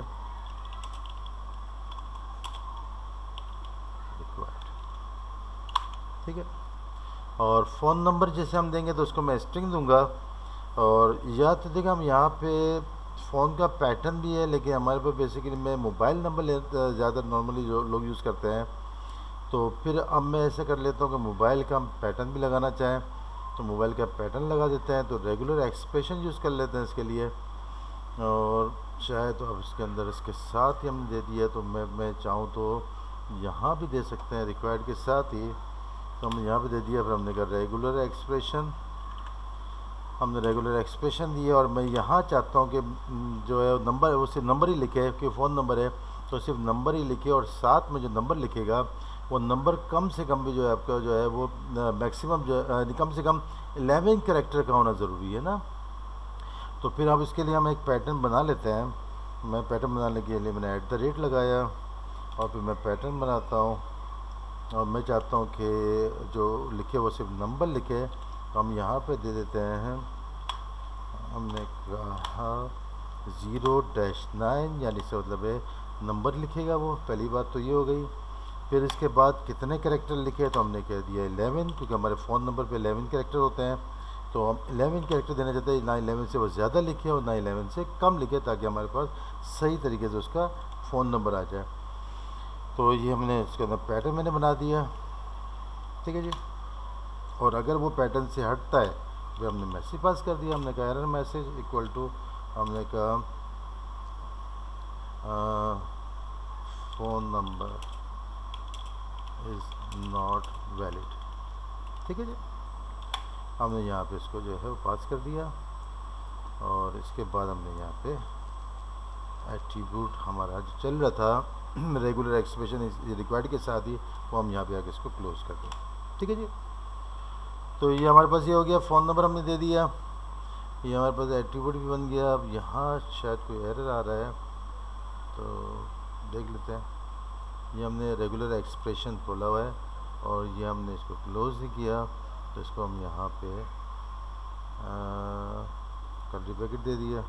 ठीक है। और फ़ोन नंबर जैसे हम देंगे तो उसको मैं स्ट्रिंग दूंगा, और या तो देखिए हम यहाँ पे फ़ोन का पैटर्न भी है, लेकिन हमारे पास बेसिकली मैं मोबाइल नंबर ले ज़्यादा नॉर्मली जो लोग यूज़ करते हैं, तो फिर अब मैं ऐसा कर लेता हूँ कि मोबाइल का हम पैटर्न भी लगाना चाहें तो मोबाइल का पैटर्न लगा देते हैं, तो रेगुलर एक्सप्रेशन यूज़ कर लेते हैं इसके लिए। और चाहे तो अब इसके अंदर इसके साथ ही हमने दे दिया, तो मैं मैं चाहूँ तो यहाँ भी दे सकते हैं रिक्वायर्ड के साथ ही, तो हमने यहाँ पे दे दिया। फिर हमने कहा रेगुलर एक्सप्रेशन, हमने रेगुलर एक्सप्रेशन दिया। और मैं यहाँ चाहता हूँ कि जो है नंबर वो सिर्फ नंबर ही लिखे, कि फ़ोन नंबर है तो सिर्फ नंबर ही लिखे, और साथ में जो नंबर लिखेगा वो नंबर कम से कम भी जो है आपका जो है वो मैक्सिमम जो है कम से कम इलेवन कैरेक्टर का होना ज़रूरी है ना। तो फिर अब इसके लिए हम एक पैटर्न बना लेते हैं। मैं पैटर्न बनाने के लिए मैंने ऐट द रेट लगाया और फिर मैं पैटर्न बनाता हूँ, और मैं चाहता हूँ कि जो लिखे वो सिर्फ नंबर लिखे, तो हम यहाँ पे दे देते हैं, हमने कहा ज़ीरो डैश नाइन, यानी से मतलब है नंबर लिखेगा वो। पहली बात तो ये हो गई। फिर इसके बाद कितने कैरेक्टर लिखे, तो हमने कह दिया इलेवन, क्योंकि हमारे फ़ोन नंबर पे इलेवन कैरेक्टर होते हैं, तो हम इलेवन कैरेक्टर देना चाहते हैं। ना इलेवन से वो ज़्यादा लिखे और ना इलेवन से कम लिखे, ताकि हमारे पास सही तरीके से उसका फ़ोन नंबर आ जाए। तो ये हमने इसके अंदर पैटर्न मैंने बना दिया, ठीक है जी। और अगर वो पैटर्न से हटता है तो हमने मैसेज पास कर दिया। हमने कहा एरर मैसेज इक्वल टू, हमने कहा phone number is not valid, ठीक है जी। हमने यहाँ पे इसको जो है वो पास कर दिया, और इसके बाद हमने यहाँ पे एट्रीब्यूट हमारा जो चल रहा था रेगुलर एक्सप्रेशन रिक्वायर्ड के साथ ही, वो हम यहाँ पे आके इसको क्लोज कर दें, ठीक है जी। तो ये हमारे पास ये हो गया, फ़ोन नंबर हमने दे दिया, ये हमारे पास एट्रीब्यूट भी बन गया। अब यहाँ शायद कोई एरर आ रहा है, तो देख लेते हैं। ये हमने रेगुलर एक्सप्रेशन खोला हुआ है और ये हमने इसको क्लोज नहीं किया, तो इसको हम यहाँ पे कर्ली ब्रैकेट दे दिया।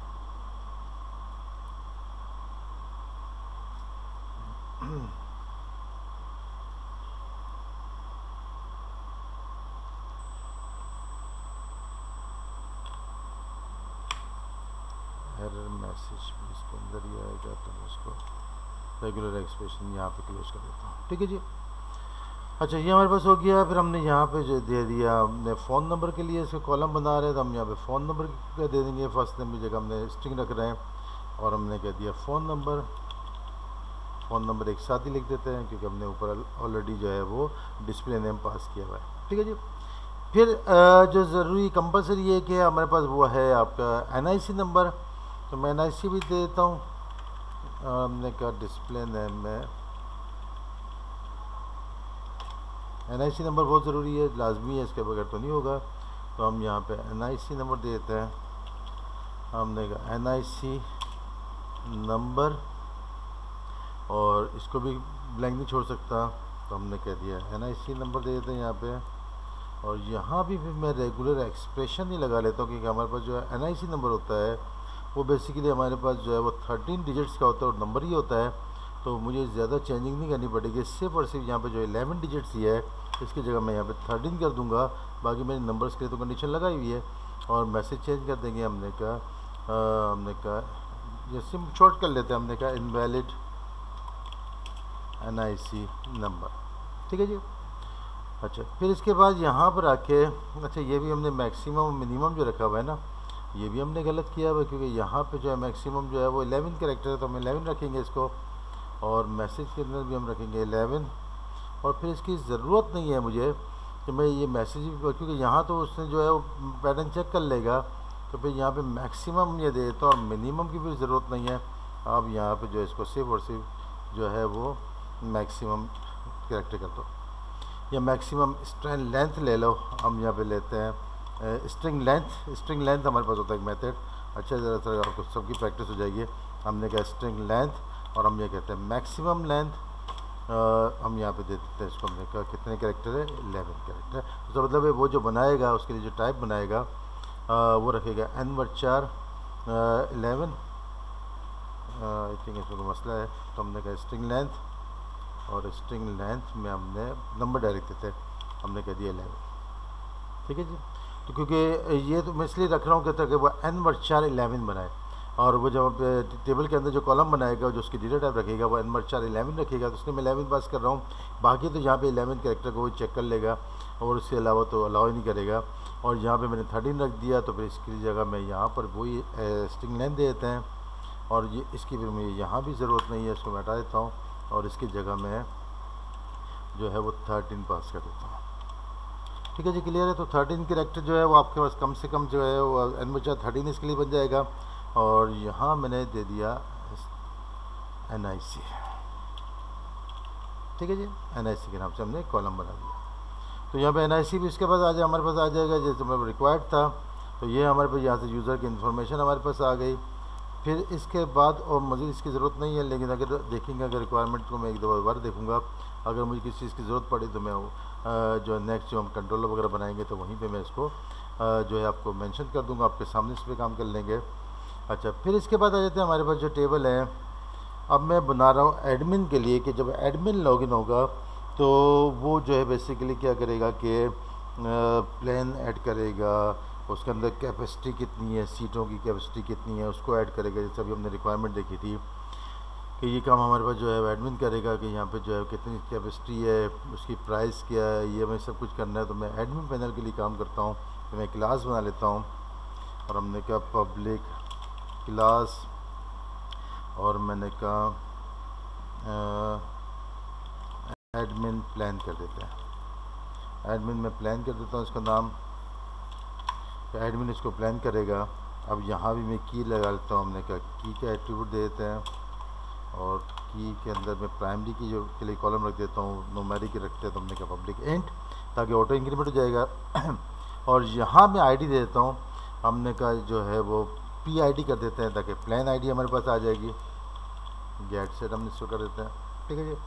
एरर मैसेज भी इसके अंदर ही आएगा, तो मैं इसको रेगुलर एक्सप्रेशन यहाँ पे क्लोज कर देता हूँ, ठीक है जी। अच्छा, ये हमारे पास हो गया। फिर हमने यहाँ पे जो दे दिया, हमने फ़ोन नंबर के लिए इसको कॉलम बना रहे हैं, तो हम यहाँ पे फ़ोन नंबर का दे देंगे। फर्स्ट नेम की जगह हमने स्ट्रिंग रख रहे हैं, और हमने कह दिया फ़ोन नंबर। फ़ोन नंबर एक साथ ही लिख देते हैं, क्योंकि हमने ऊपर ऑलरेडी जो है वो डिस्प्ले नेम पास किया हुआ है, ठीक है जी। फिर जो ज़रूरी कंपलसरी है कि हमारे पास वो है आपका एन आई सी नंबर, तो मैं एन आई सी भी दे देता हूँ। हमने कहा डिस्प्ले नेम में एन आई सी नंबर बहुत ज़रूरी है, लाजमी है, इसके बगैर तो नहीं होगा। तो हम यहाँ पे एन आई सी नंबर दे देते हैं। हमने कहा एन आई सी नंबर, और इसको भी ब्लैंक नहीं छोड़ सकता, तो हमने कह दिया एन आई सी नंबर दे देते हैं यहाँ पे। और यहाँ भी फिर मैं रेगुलर एक्सप्रेशन ही लगा लेता हूँ, क्योंकि हमारे पास जो है एन आई सी नंबर होता है वो बेसिकली हमारे पास जो है वो थर्टीन डिजिट्स का होता है और नंबर ही होता है, तो मुझे ज़्यादा चेंजिंग नहीं करनी पड़ेगी। सिर्फ और सिर्फ यहाँ पे जो इलेवन डिजिट्स ही है, इसकी जगह मैं यहाँ पे थर्टीन कर दूंगा। बाकी मेरे नंबर्स के लिए तो कंडीशन लगाई हुई है, और मैसेज चेंज कर देंगे। हमने कहा हमने कहा जैसे शॉर्ट कर लेते हैं, हमने कहा invalid N I C number, ठीक है जी। अच्छा, फिर इसके बाद यहाँ पर आके, अच्छा ये भी हमने मैक्सिमम मिनिमम जो रखा हुआ है ना, ये भी हमने गलत किया हुआ है, क्योंकि यहाँ पे जो है मैक्सिमम जो है वो इलेवन कैरेक्टर है, तो हम इलेवन रखेंगे इसको। और मैसेज के अंदर भी हम रखेंगे इलेवन। और फिर इसकी ज़रूरत नहीं है मुझे कि मैं ये मैसेज, क्योंकि यहाँ तो उसने जो है वो पैटर्न चेक कर लेगा, तो फिर यहाँ पे मैक्सिमम ये दे देता हूँ, और मिनिमम की भी ज़रूरत नहीं है। आप यहाँ पे जो है इसको सिर्फ और सिर्फ जो है वो मैक्सिमम कैरेक्टर कर दो, या मैक्सिमम स्ट्रिंग लेंथ ले लो। हम यहाँ पे लेते हैं स्ट्रिंग लेंथ। स्ट्रिंग लेंथ हमारे पास होता है एक मेथड, अच्छा ज़रा सा आपको सबकी प्रैक्टिस हो जाएगी। हमने कहा स्ट्रिंग लेंथ, और हम ये कहते हैं मैक्सिमम लेंथ। हम यहाँ पे दे देते हैं इसको, हमने कहा कितने कैरेक्टर है, इलेवन कैरेक्टर। तो मतलब है वो जो बनाएगा उसके लिए जो टाइप बनाएगा आ, वो रखेगा nvarchar eleven. I think इसमें कोई मसला है, तो हमने कहा स्ट्रिंग लेंथ, और स्ट्रिंग लेंथ में हमने नंबर डायरेक्ट देते हैं, हमने कह दिया इलेवन, ठीक है जी। तो क्योंकि ये तो मैं इसलिए रख रहा हूँ कि ताकि वो एन वर्ड चार इलेवन बनाए। और वो जब टेबल के अंदर जो कॉलम बनाएगा, जो उसकी डेटा टाइप रखेगा, वो एन चार इलेवन रखेगा, तो उसने मैं इलेवन पास कर रहा हूँ। बाकी तो यहाँ पे इलेवन कैरेक्टर को वो चेक कर लेगा और उसके अलावा तो अलाउ ही नहीं करेगा। और यहाँ पे मैंने थर्टीन रख दिया, तो फिर इसकी जगह मैं यहाँ पर वही स्ट्रिंग लेंथ दे देते हैं। और ये इसकी फिर मुझे यहाँ भी ज़रूरत नहीं है, इसको मैं हटा देता हूँ और इसकी जगह मैं जो है वो थर्टीन पास कर देता हूँ। ठीक है जी, क्लियर है। तो थर्टीन कैरेक्टर जो है वो आपके पास कम से कम जो है वो एन बचा थर्टीन इसके लिए बन जाएगा। और यहाँ मैंने दे दिया एन आई सी। ठीक है जी, एन आई सी के नाम से हमने कॉलम बना दिया। तो यहाँ पे एन आई सी भी इसके पास आ जाए, हमारे पास आ जाएगा जैसे हमें रिक्वायर्ड था। तो ये हमारे पास यहाँ से यूज़र की इन्फॉर्मेशन हमारे पास आ गई। फिर इसके बाद और मज़ीद इसकी ज़रूरत नहीं है, लेकिन अगर देखेंगे, अगर रिक्वायरमेंट को मैं एक दफ़ा बार देखूँगा, अगर मुझे किसी चीज़ की ज़रूरत पड़ी तो मैं जो नेक्स्ट जो हम कंट्रोलर वगैरह बनाएंगे तो वहीं पे मैं इसको जो है आपको मेंशन कर दूंगा, आपके सामने इस पर काम कर लेंगे। अच्छा, फिर इसके बाद आ जाते हैं हमारे पास जो टेबल है। अब मैं बना रहा हूँ एडमिन के लिए कि जब एडमिन लॉगिन होगा तो वो जो है बेसिकली क्या करेगा कि प्लान ऐड करेगा, उसके अंदर कैपेसिटी कितनी है, सीटों की कैपेसिटी कितनी है, उसको ऐड करेगा। जैसे अभी हमने रिक्वायरमेंट देखी थी कि ये काम हमारे पास जो है एडमिन करेगा कि यहाँ पे जो है कितनी कैपेसिटी है, उसकी प्राइस क्या है, ये मैं सब कुछ करना है। तो मैं एडमिन पैनल के लिए काम करता हूँ। तो मैं क्लास बना लेता हूँ और हमने कहा पब्लिक क्लास, और मैंने कहा एडमिन प्लान कर देते हैं। एडमिन में प्लान कर देता हूँ इसका नाम, तो एडमिन इसको प्लान करेगा। अब यहाँ भी मैं की लगा लेता हूँ, हमने कहा की का एट्रीब्यूट दे देते हैं और की के अंदर मैं प्राइमरी की जो के लिए कॉलम रख देता हूँ, न्यूमेरिक की रखते हैं। तो हमने कहा पब्लिक इंट, ताकि ऑटो इंक्रीमेंट हो जाएगा। और यहाँ मैं आईडी दे देता हूँ, हमने कहा जो है वो पी आई डी कर देते हैं ताकि प्लान आईडी हमारे पास आ जाएगी। गेट सेट हम इसको कर देते हैं। ठीक है जी,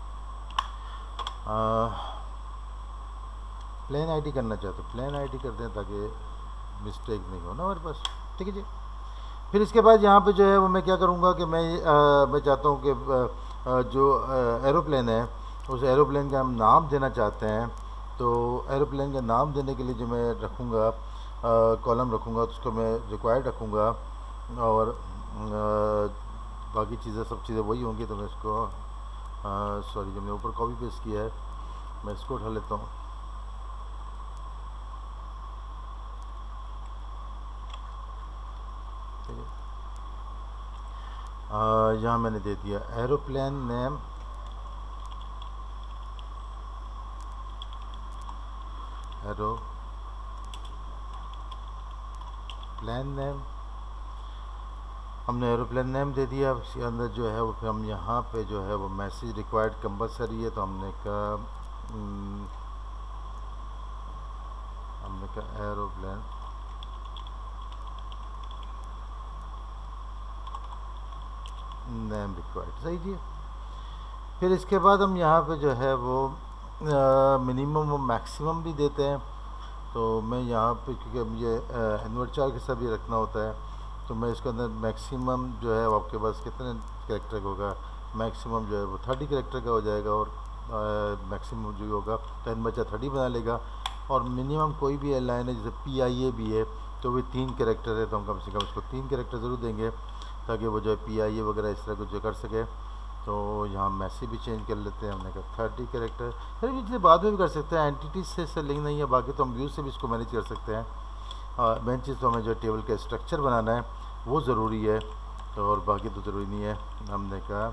प्लान आईडी करना चाहते तो प्लान आईडी कर दें ताकि मिस्टेक नहीं हो ना हमारे पास। ठीक है जी, फिर इसके बाद यहाँ पे जो है वो मैं क्या करूँगा कि मैं आ, मैं चाहता हूँ कि आ, जो एरोप्लेन है उस एरोप्लेन का हम नाम देना चाहते हैं। तो एरोप्लेन का नाम देने के लिए जो मैं रखूँगा कॉलम रखूँगा, तो उसको मैं रिक्वायर्ड रखूँगा और आ, बाकी चीज़ें सब चीज़ें वही होंगी। तो मैं इसको सॉरी जो मैंने ऊपर कॉपी पेस्ट किया है मैं इसको उठा लेता हूँ। यहाँ मैंने दे दिया aeroplane name, aeroplane name, हमने एरोप्लेन नेम दे दिया। इसके अंदर जो है वो फिर हम यहाँ पे जो है वो मैसेज रिक्वायर्ड कंपलसरी है। तो हमने कहा हमने कहा एरोप्लेन नेम रिक्वायर्ड, सही जी। फिर इसके बाद हम यहाँ पे जो है वो मिनिमम और मैक्सिमम भी देते हैं। तो मैं यहाँ पे क्योंकि मुझे एनवर्ड चार के साथ भी रखना होता है, तो मैं इसके अंदर मैक्सिमम जो है आपके पास कितने कैरेक्टर का होगा, मैक्सिमम जो है वो थर्टी कैरेक्टर का हो जाएगा और मैक्सिमम जो होगा तो एन बचा थर्टी बना लेगा। और मिनिमम कोई भी एयरलाइन है जैसे पी आई ए भी है तो भी तीन कैरेक्टर है, तो हम कम से कम इसको तीन कैरेक्टर ज़रूर देंगे ताकि वो जो है पी आई ए वगैरह इस तरह कुछ जो कर सके। तो यहाँ मैसेज भी चेंज कर लेते हैं, हमने कहा थर्टी कैरेक्टर। फिर भी चीज़ें बाद में भी कर सकते हैं, एंटिटी से इससे लिंक नहीं है, बाकी तो हम व्यू से भी इसको मैनेज कर सकते हैं। मेन चीज़ तो हमें जो टेबल का स्ट्रक्चर बनाना है वो ज़रूरी है, तो और बाकी तो ज़रूरी नहीं है। हमने कहा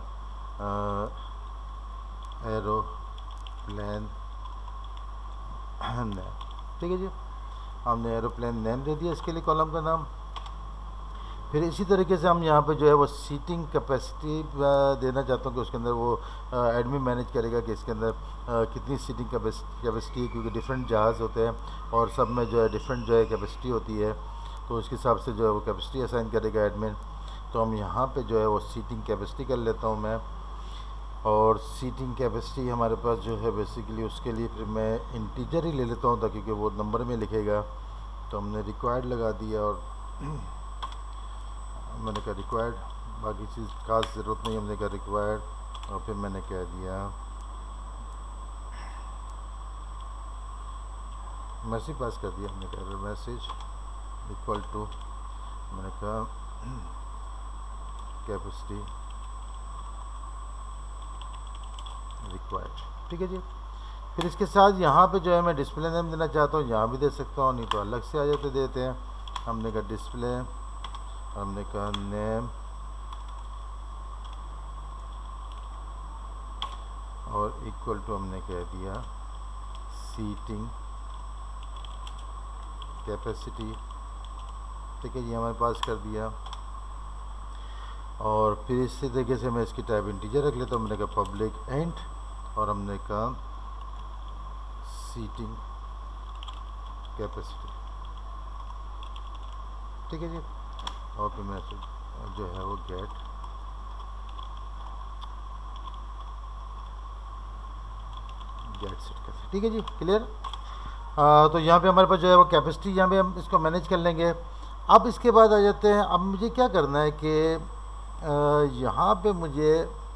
एरोप्लेन नेम, ठीक है जी, हमने एरोप्लेन नेम दे दिया इसके लिए कॉलम का नाम। फिर इसी तरीके से हम यहाँ पे जो है वो सीटिंग कैपेसिटी देना चाहता हूँ कि उसके अंदर वो एडमिन मैनेज करेगा कि इसके अंदर कितनी सीटिंग कैपेसिटी है, क्योंकि डिफरेंट जहाज़ होते हैं और सब में जो है डिफरेंट जो है कैपेसिटी होती है, तो उसके हिसाब से जो है वो कैपेसिटी असाइन करेगा एडमिन। तो हम यहाँ पे जो है वो सीटिंग कैपेसिटी कर लेता हूँ मैं, और सीटिंग कैपेसिटी हमारे पास जो है बेसिकली उसके लिए फिर मैं इंटीजर ही ले लेता हूँ ताकि वो नंबर में लिखेगा। तो हमने रिक्वायर्ड लगा दिया और मैंने कहा रिक्वायर्ड, बाकी चीज़ खास ज़रूरत नहीं, हमने कहा रिक्वायर्ड, और फिर मैंने कह दिया मैसेज पास कर दिया। हमने कहा मैसेज इक्वल टू, मैंने कहा कैपेसिटी रिक्वायर्ड। ठीक है जी। फिर इसके साथ यहाँ पे जो है मैं डिस्प्ले नेम देना चाहता हूँ, यहाँ भी दे सकता हूँ, नहीं तो अलग से आ जाते देते हैं। हमने कहा डिस्प्ले, हमने कहा नेम, और इक्वल टू हमने कह दिया सीटिंग कैपेसिटी। ठीक है जी, हमारे पास कर दिया। और फिर इसी तरीके से मैं इसकी टाइप इंटीजर रख लेता हूँ। हमने कहा पब्लिक एंड, और हमने कहा सीटिंग कैपेसिटी। ठीक है जी। और फिर मैं जो है वो गेट गेट सेट कर। ठीक है जी, क्लियर। आ, तो यहाँ पे हमारे पास जो है वो कैपेसिटी, यहाँ पे हम इसको मैनेज कर लेंगे। अब इसके बाद आ जाते हैं, अब मुझे क्या करना है कि यहाँ पे मुझे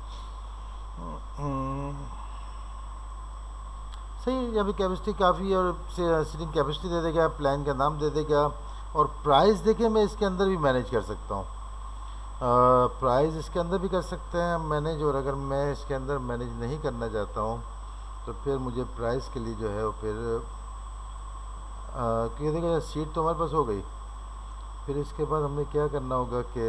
सही, यहाँ पे कैपेसिटी काफ़ी है, और सीटिंग कैपेसिटी दे देगा, प्लान का नाम दे देगा, और प्राइस देखे मैं इसके अंदर भी मैनेज कर सकता हूँ। प्राइस इसके अंदर भी कर सकते हैं मैनेज, और अगर मैं इसके अंदर मैनेज नहीं करना चाहता हूँ तो फिर मुझे प्राइस के लिए जो है वो फिर क्योंकि देखो सीट तो हमारे पास हो गई। फिर इसके बाद हमें क्या करना होगा कि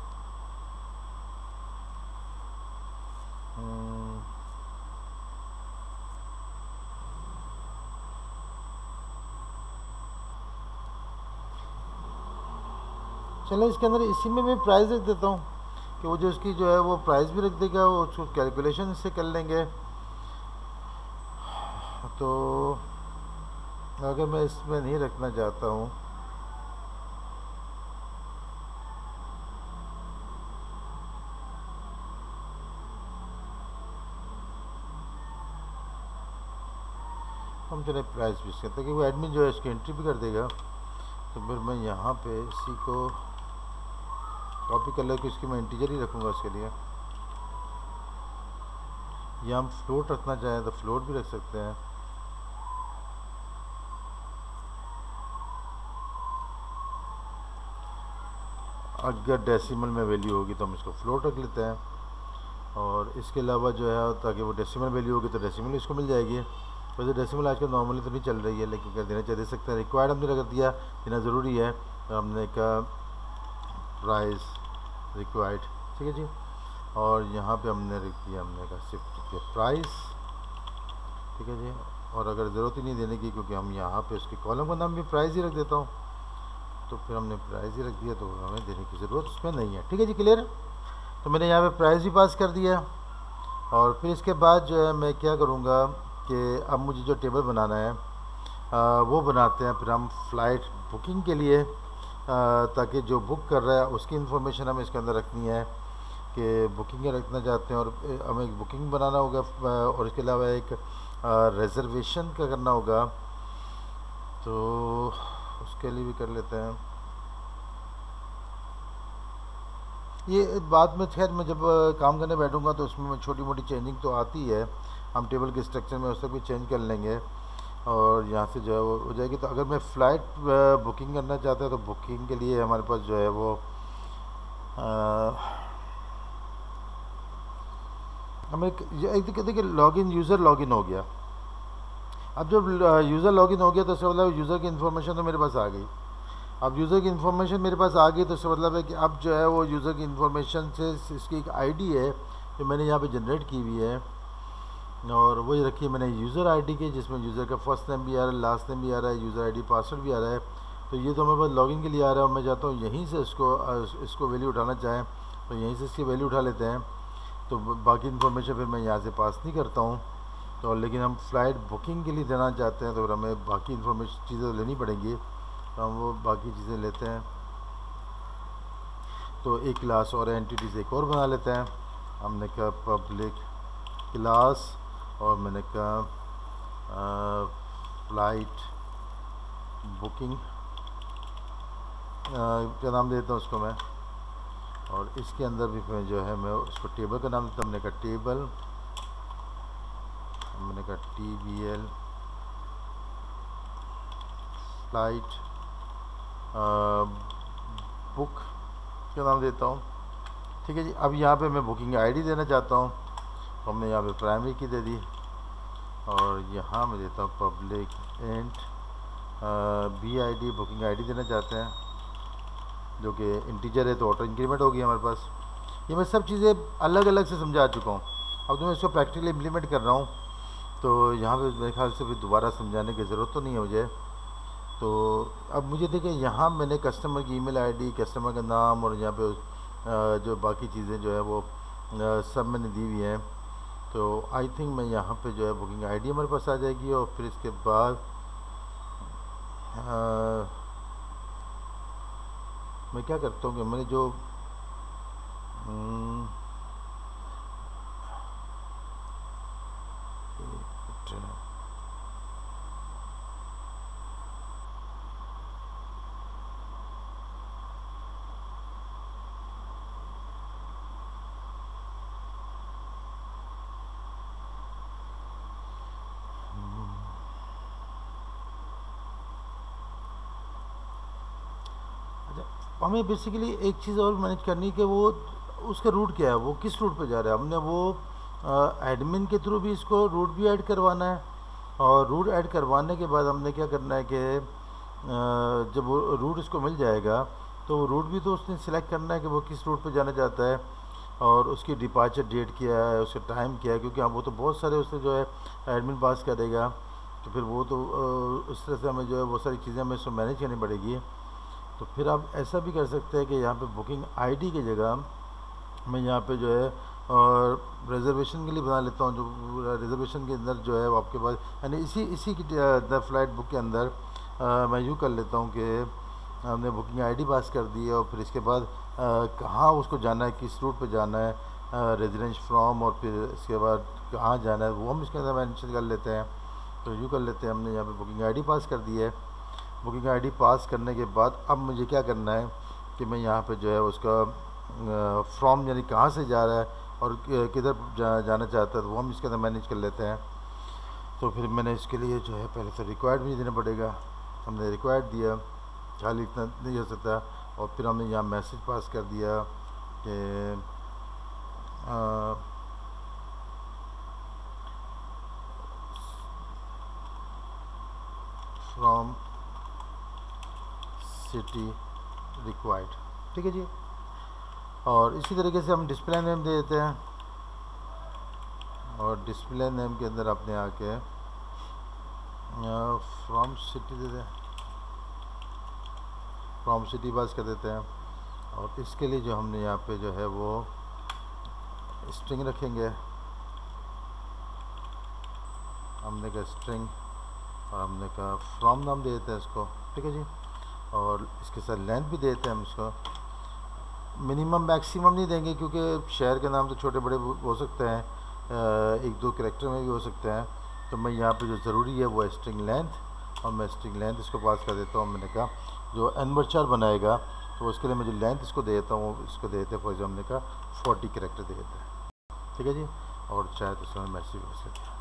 चलो इसके अंदर इसी में मैं प्राइस रख देता हूँ कि वो जो इसकी जो है वो प्राइस भी रख देगा, वो उसको कैलकुलेशन इससे कर लेंगे। तो अगर मैं इसमें नहीं रखना चाहता हूँ हम चले प्राइस भी इसके, ताकि वो एडमिन जो है इसकी एंट्री भी कर देगा। तो फिर मैं यहाँ पे इसी को कॉपी कर लेकर इसकी मैं इंटीजर ही रखूँगा इसके लिए। या हम फ्लोट रखना चाहें तो फ्लोट भी रख सकते हैं। अगर डेसिमल में वैल्यू होगी तो हम इसको फ्लोट रख लेते हैं, और इसके अलावा जो है ताकि वो डेसिमल वैल्यू होगी तो डेसिमल इसको मिल जाएगी। वैसे डेसिमल आजकल नॉर्मली तो नहीं चल रही है, लेकिन कर देना चाहिए, दे सकते हैं। रिक्वायर्ड हमने अगर दिया, देना ज़रूरी है, तो हमने कहा प्राइस रिक्वायर्ड। ठीक है जी। और यहाँ पे हमने लिख दिया, हमने कहा शिफ्ट के प्राइस। ठीक है जी। और अगर ज़रूरत ही नहीं देने की, क्योंकि हम यहाँ पे उसके कॉलम का नाम भी प्राइस ही रख देता हूँ, तो फिर हमने प्राइस ही रख दिया, तो हमें देने की ज़रूरत उसमें नहीं है। ठीक है जी, क्लियर। तो मैंने यहाँ पे प्राइस भी पास कर दिया। और फिर इसके बाद जो है मैं क्या करूँगा कि अब मुझे जो टेबल बनाना है आ, वो बनाते हैं। फिर हम फ़्लाइट बुकिंग के लिए, आ, ताकि जो बुक कर रहा है उसकी इन्फॉर्मेशन हमें इसके अंदर रखनी है कि बुकिंग रखना चाहते हैं, और हमें एक बुकिंग बनाना होगा, और इसके अलावा एक रिजर्वेशन का करना होगा, तो उसके लिए भी कर लेते हैं। ये बाद में खैर मैं जब काम करने बैठूंगा तो उसमें मैं छोटी मोटी चेंजिंग तो आती है, हम टेबल के स्ट्रक्चर में उससे भी चेंज कर लेंगे, और यहाँ से जो है वो हो जाएगी। तो अगर मैं फ़्लाइट बुकिंग करना चाहता हूँ तो बुकिंग के लिए हमारे पास जो है वो आ, हमें एक देखिए लॉगिन यूज़र लॉगिन हो गया। अब जब यूज़र लॉगिन हो गया तो इसका मतलब यूज़र की इन्फॉर्मेशन तो मेरे पास आ गई। अब यूज़र की इन्फॉर्मेशन मेरे पास आ गई तो इसका मतलब है कि अब जो है वो यूज़र की इन्फॉर्मेशन से इसकी एक आईडी है जो मैंने यहाँ पे जनरेट की हुई है, और वही रखी है मैंने यूज़र आईडी की, जिसमें यूज़र का फर्स्ट नेम भी आ रहा है, लास्ट नेम भी आ रहा है, यूज़र आईडी पासवर्ड भी आ रहा है। तो ये तो मेरे पास लॉगिन के लिए आ रहा है, और मैं चाहता हूँ यहीं से इसको इसको वैल्यू उठाना चाहें तो यहीं से इसकी वैल्यू उठा लेते हैं। तो बाकी इन्फॉर्मेशन फिर मैं यहाँ से पास नहीं करता हूँ। तो लेकिन हम फ़्लाइट बुकिंग के लिए देना चाहते हैं तो हमें बाकी इन्फॉर्मेशन चीज़ें लेनी पड़ेंगी, तो हम वो बाकी चीज़ें लेते हैं। तो एक क्लास और एंटिटीज़ एक और बना लेते हैं। हमने कहा पब्लिक क्लास, और मैंने कहा फ़्लाइट बुकिंग क्या नाम देता हूँ उसको मैं, और इसके अंदर भी मैं जो है मैं उसको टेबल का नाम देता हूँ। हमने कहा टेबल, मैंने कहा T B L flight book का नाम देता हूँ। ठीक है जी। अब यहाँ पे मैं बुकिंग आईडी देना चाहता हूँ, तो हमने यहाँ पे प्राइमरी की दे दी और यहाँ मैं देता हूँ public and B I D booking ID देना चाहते हैं, जो कि इंटीजर है तो ऑटो इंक्रीमेंट होगी हमारे पास। ये मैं सब चीज़ें अलग अलग से समझा चुका हूँ, अब तो मैं इसको प्रैक्टिकली इम्प्लीमेंट कर रहा हूँ, तो यहाँ पे मेरे ख्याल से फिर दोबारा समझाने की ज़रूरत तो नहीं है मुझे। तो अब मुझे देखिए यहाँ मैंने कस्टमर की ईमेल आईडी, कस्टमर का नाम और यहाँ पे जो बाकी चीज़ें जो है वो सब मैंने दी हुई हैं। तो आई थिंक मैं यहाँ पे जो है बुकिंग आईडी हमारे पास आ जाएगी और फिर इसके बाद आ, मैं क्या करता हूँ कि मैंने जो हम्म, हमें बेसिकली एक चीज़ और मैनेज करनी है कि वो उसका रूट क्या है, वो किस रूट पे जा रहा है। हमने वो एडमिन के थ्रू भी इसको रूट भी ऐड करवाना है और रूट ऐड करवाने के बाद हमने क्या करना है कि जब वो रूट इसको मिल जाएगा तो वो रूट भी तो उसने सिलेक्ट करना है कि वो किस रूट पे जाना चाहता है और उसकी डिपार्चर डेट क्या है, उसका टाइम क्या है, क्योंकि हम वो तो बहुत सारे उससे जो है एडमिन पास करेगा, तो फिर वो तो उस तरह से हमें जो है वो सारी चीज़ें हमें इसको मैनेज करनी पड़ेगी। तो फिर आप ऐसा भी कर सकते हैं कि यहाँ पे बुकिंग आईडी की जगह मैं यहाँ पे जो है और रिजर्वेशन के लिए बना लेता हूँ, जो रिजर्वेशन के अंदर जो है वो आपके पास यानी इसी इसी की द फ्लाइट बुक के अंदर आ, मैं यूँ कर लेता हूँ कि हमने बुकिंग आईडी पास कर दी है और फिर इसके बाद कहाँ उसको जाना है, किस रूट पे जाना है, रेजिडेंस फ्रॉम, और फिर इसके बाद कहाँ जाना है वो हम इसके अंदर मेंशन कर लेते हैं। तो यूँ कर लेते हैं, हमने यहाँ पे बुकिंग आईडी पास कर दी है। बुकिंग आईडी पास करने के बाद अब मुझे क्या करना है कि मैं यहाँ पे जो है उसका फ्रॉम यानी कहाँ से जा रहा है और किधर जा, जाना चाहता है तो वो हम इसके अंदर मैनेज कर लेते हैं। तो फिर मैंने इसके लिए जो है पहले तो रिक्वायर्ड भी देना पड़ेगा, हमने रिक्वायर्ड दिया, खाली इतना नहीं हो सकता, और फिर हमने यहाँ मैसेज पास कर दिया कि फ्रॉम सिटी रिक्वायर्ड, ठीक है जी। और इसी तरीके से हम डिस्प्ले नेम दे देते हैं और डिस्प्ले नेम के अंदर अपने आके फ्रॉम सिटी दे दें, फ्रॉम सिटी पास कर देते हैं। और इसके लिए जो हमने यहाँ पे जो है वो स्ट्रिंग रखेंगे, हमने कहा स्ट्रिंग और हमने कहा फ्रॉम नाम दे देते हैं इसको, ठीक है जी। और इसके साथ लेंथ भी देते हैं हम इसको, मिनिमम मैक्सिमम नहीं देंगे क्योंकि शहर के नाम तो छोटे बड़े हो सकते हैं, एक दो कैरेक्टर में भी हो सकते हैं। तो मैं यहाँ पे जो ज़रूरी है वो है स्ट्रिंग लेंथ, और मैं स्ट्रिंग लेंथ इसको पास कर देता हूँ। मैंने कहा जो एनवर्चर बनाएगा तो उसके लिए मैं जो लेंथ इसको दे देता हूँ, इसको दे देते हैं फॉर एग्जाम्पल हमने कहा फोर्टी कैरेक्टर दे देते हैं, ठीक है जी। और चाहे तो इसमें मैसेज भी कर सकते हैं,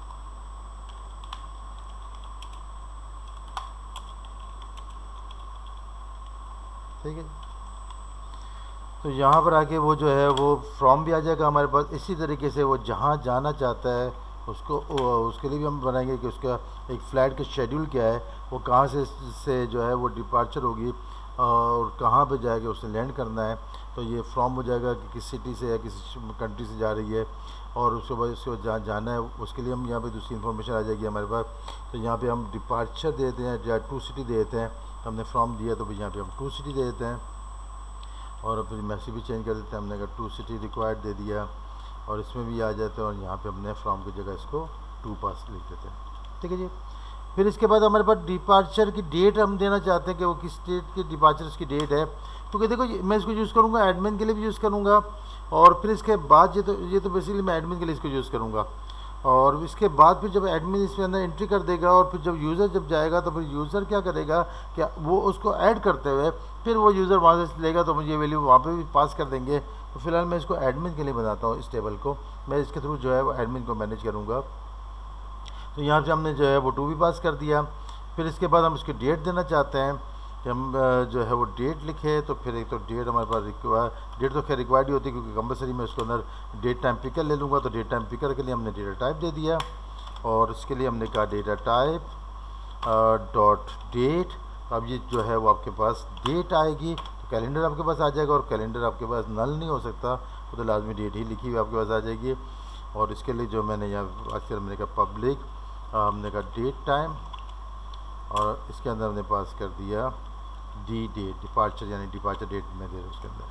ठीक है। तो यहाँ पर आके वो जो है वो फॉर्म भी आ जाएगा हमारे पास। इसी तरीके से वो जहाँ जाना चाहता है उसको उसके लिए भी हम बनाएंगे कि उसका एक फ़्लाइट का शेड्यूल क्या है, वो कहाँ से से जो है वो डिपार्चर होगी और कहाँ पे जाएगा, उसने लैंड करना है। तो ये फॉर्म हो जाएगा कि किस सिटी से या किस कंट्री से जा रही है और उसके बाद उसको जहाँ जाना है उसके लिए हम यहाँ पे दूसरी इन्फॉर्मेशन आ जाएगी हमारे पास। तो यहाँ पे हम डिपार्चर दे देते हैं या टू सिटी दे देते हैं, हमने फॉर्म दिया तो भाई यहाँ पे हम टू सिटी दे देते हैं और फिर मैसेज भी चेंज कर देते हैं, हमने अगर टू सिटी रिक्वायर्ड दे दिया और इसमें भी आ जाते हैं और यहाँ पे हमने फ्रॉम की जगह इसको टू पास लिख देते हैं, ठीक है जी। फिर इसके बाद हमारे पास डिपार्चर की डेट हम देना चाहते हैं कि वो किस डेट की डिपार्चर की डेट है। तो देखो मैं इसको यूज़ करूँगा एडमिन के लिए भी यूज़ करूँगा और फिर इसके बाद ये तो ये तो बेसिकली मैं एडमिन के लिए इसको यूज़ करूँगा। और इसके बाद फिर जब एडमिन इसके अंदर एंट्री कर देगा और फिर जब यूज़र जब जाएगा तो फिर यूज़र क्या करेगा, क्या वो उसको ऐड करते हुए फिर वो यूज़र वहाँ से लेगा तो मुझे वैल्यू वहाँ पे भी पास कर देंगे। तो फिलहाल मैं इसको एडमिन के लिए बनाता हूँ, इस टेबल को मैं इसके थ्रू जो है वो एडमिन को मैनेज करूँगा। तो यहाँ से हमने जो है वो टू भी पास कर दिया। फिर इसके बाद हम इसकी डेट देना चाहते हैं कि हम अ, जो है वो डेट लिखे, तो फिर एक तो डेट हमारे पास रिक्वायर, डेट तो खैर रिक्वायर्ड ही होती है क्योंकि कंपलसरी मैं उसके अंदर डेट टाइम पिकर ले लूँगा, तो डेट टाइम पिकर के लिए हमने डेटा टाइप दे दिया और इसके लिए हमने कहा डेटा टाइप डॉट डेट। अब ये जो है वो आपके पास डेट आएगी तो कैलेंडर आपके पास आ जाएगा, और कैलेंडर आपके पास नल नहीं हो सकता, वो तो लाजमी डेट ही लिखी हुई आपके पास आ जाएगी। और इसके लिए जो मैंने यहाँ अक्सर हमने कहा पब्लिक, हमने कहा डेट टाइम, और इसके अंदर हमने पास कर दिया डी डेट, डिपार्चर यानी डिपार्चर डेट में दे रहा उसके अंदर।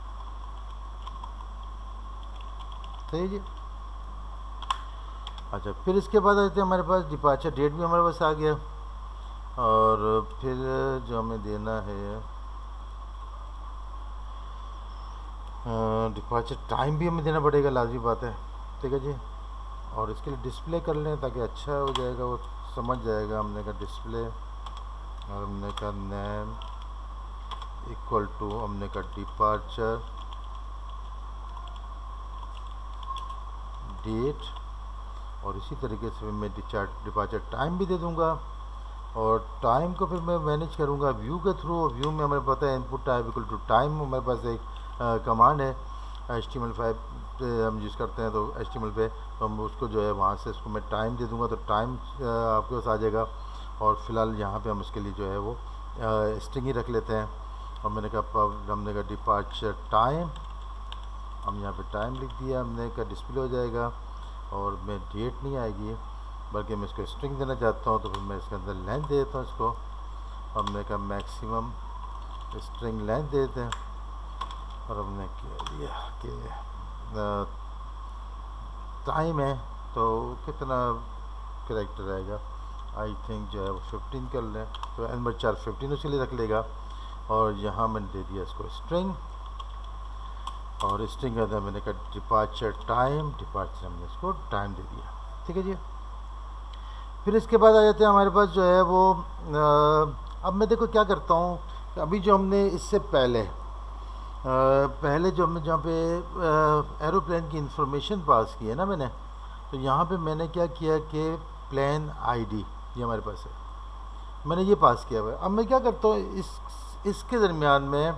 सही जी। अच्छा, फिर इसके बाद आते हैं हमारे पास डिपार्चर डेट भी हमारे पास आ गया, और फिर जो हमें देना है डिपार्चर टाइम भी हमें देना पड़ेगा, लाजमी बात है, ठीक है जी। और इसके लिए डिस्प्ले कर लें ताकि अच्छा हो जाएगा, वो समझ जाएगा। हमने कहा डिस्प्ले, और हमने कहा नेम इक्वल टू, हमने कहा डिपार्चर डेट, और इसी तरीके से मैं डिपार्चर टाइम भी दे दूंगा। और टाइम को फिर मैं मैनेज करूंगा व्यू के थ्रू। व्यू में हमें पता है input type equal to time, हमारे पास एक कमांड है H T M L five हम यूज़ करते हैं, तो एच टी एम एल पे तो हम उसको जो है वहाँ से उसको मैं टाइम दे दूंगा, तो टाइम आपके पास आ जाएगा। और फिलहाल यहाँ पे हम उसके लिए जो है वो स्ट्रिंग ही रख लेते हैं, और मैंने कहा हमने कहा डिपार्चर टाइम, हम यहाँ पे टाइम लिख दिया, हमने कहा डिस्प्ले हो जाएगा, और मैं डेट नहीं आएगी बल्कि मैं इसको स्ट्रिंग देना चाहता हूँ, तो फिर मैं इसके अंदर लेंथ दे देता हूँ इसको। हमने कहा मैक्सिमम स्ट्रिंग लेंथ दे देते हैं, और हमने कह दिया कि टाइम है तो कितना कैरेक्टर आएगा, आई थिंक जो है वो फिफ्टीन कर लें, तो एन नंबर चार फिफ्टीन उसके लिए रख लेगा। और यहाँ मैंने दे दिया इसको स्ट्रिंग, और स्ट्रिंग के अंदर मैंने कहा डिपार्चर टाइम, डिपार्चर हमने इसको टाइम दे दिया, ठीक है जी। फिर इसके बाद आ जाते हैं हमारे पास जो है वो आ, अब मैं देखो क्या करता हूँ, अभी जो हमने इससे पहले आ, पहले जो हमने जहाँ पे एरोप्लेन की इंफॉर्मेशन पास की है ना मैंने, तो यहाँ पे मैंने क्या किया कि प्लेन आईडी ये हमारे पास है, मैंने ये पास किया हुआ है। अब मैं क्या करता हूँ इस इसके दरमियान में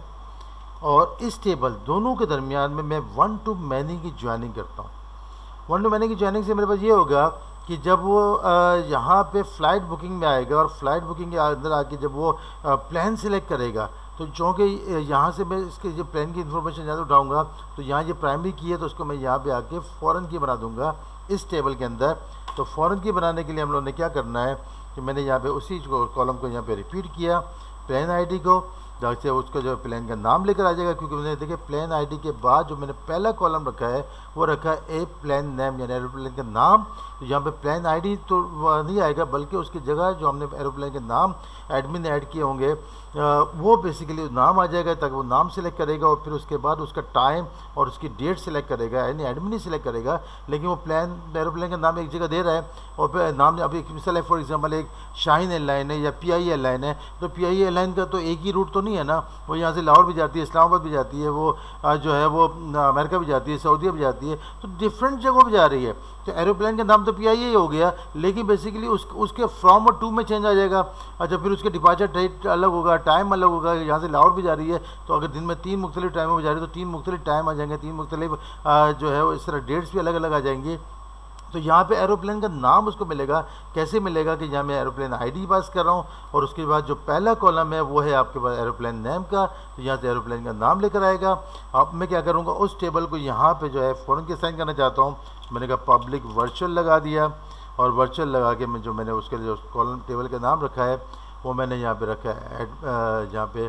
और इस टेबल दोनों के दरमियान में मैं वन टू मैनी की ज्वाइनिंग करता हूँ। वन टू मैनी की ज्वाइनिंग से मेरे पास ये होगा कि जब वो यहाँ पे फ़्लाइट बुकिंग में आएगा, और फ्लाइट बुकिंग के अंदर आके जब वो प्लान सिलेक्ट करेगा, तो चूँकि यहाँ से मैं इसके जो प्लान की इन्फॉर्मेशन ज़्यादा उठाऊँगा, तो यहाँ ये प्राइमरी की है तो उसको मैं यहाँ पे आके फ़ॉरेन की बना दूँगा इस टेबल के अंदर। तो फ़ॉरेन की बनाने के लिए हम लोगों ने क्या करना है कि मैंने यहाँ पे उसी कॉलम को यहाँ पे रिपीट किया, प्लान आईडी को, जहाँ से उसका जो प्लान का नाम लेकर आ जाएगा, क्योंकि मैंने देखिए प्लान आईडी के बाद जो मैंने पहला कॉलम रखा है वो रखा है ए प्लान नेम यानी एरोप्लेन का नाम। तो यहाँ पे प्लान आईडी तो नहीं आएगा, बल्कि उसकी जगह जो हमने एरोप्लेन के नाम एडमिन ऐड किए होंगे वो बेसिकली नाम आ जाएगा, ताकि वो नाम सेलेक्ट करेगा, और फिर उसके बाद उसका टाइम और उसकी डेट सेलेक्ट करेगा, यानी एडमिन ही सेलेक्ट करेगा, लेकिन वो प्लान एरोप्लेन का नाम एक जगह दे रहा है, और फिर नाम अभी मिसाल है फॉर एग्जांपल एक शाहीन एयरलाइन है या पी आई एयरलाइन है, तो पी आई एयरलाइन का तो एक ही रूट तो नहीं है ना, वो यहाँ से लाहौर भी जाती है, इस्लामाबाद भी जाती है, वो जो है वो अमेरिका भी जाती है, सऊदीया भी जाती है, तो डिफरेंट जगहों पर जा रही है। तो एरोप्लेन का नाम तो पी आई ए हो गया, लेकिन बेसिकली उस उसके फ्रॉम और टू में चेंज आ जाएगा। अच्छा, फिर उसके डिपार्चर डेट अलग होगा, टाइम अलग होगा, यहाँ से लाहौर भी जा रही है, तो अगर दिन में तीन मुख्तलिफ टाइमों में जा रही है तो तीन मुख्तलिफ टाइम आ जाएंगे, तीन मुख्तलिफ जो है वो इस तरह डेट्स भी अलग अलग आ जाएंगी। तो यहाँ पे एरोप्लेन का नाम उसको मिलेगा, कैसे मिलेगा कि यहाँ मैं एरोप्लेन आईडी पास कर रहा हूँ, और उसके बाद जो पहला कॉलम है वो है आपके पास एरोप्लेन नेम का, तो यहाँ से एरोप्लेन का नाम लेकर आएगा। अब मैं क्या करूँगा, उस टेबल को यहाँ पे जो है फ़ौरन के साइन करना चाहता हूँ, मैंने कहा पब्लिक वर्चुअल लगा दिया, और वर्चुअल लगा के मैं जो मैंने उसके लिए जो कॉलम टेबल का नाम रखा है वो मैंने यहाँ पे रखा है, यहाँ पे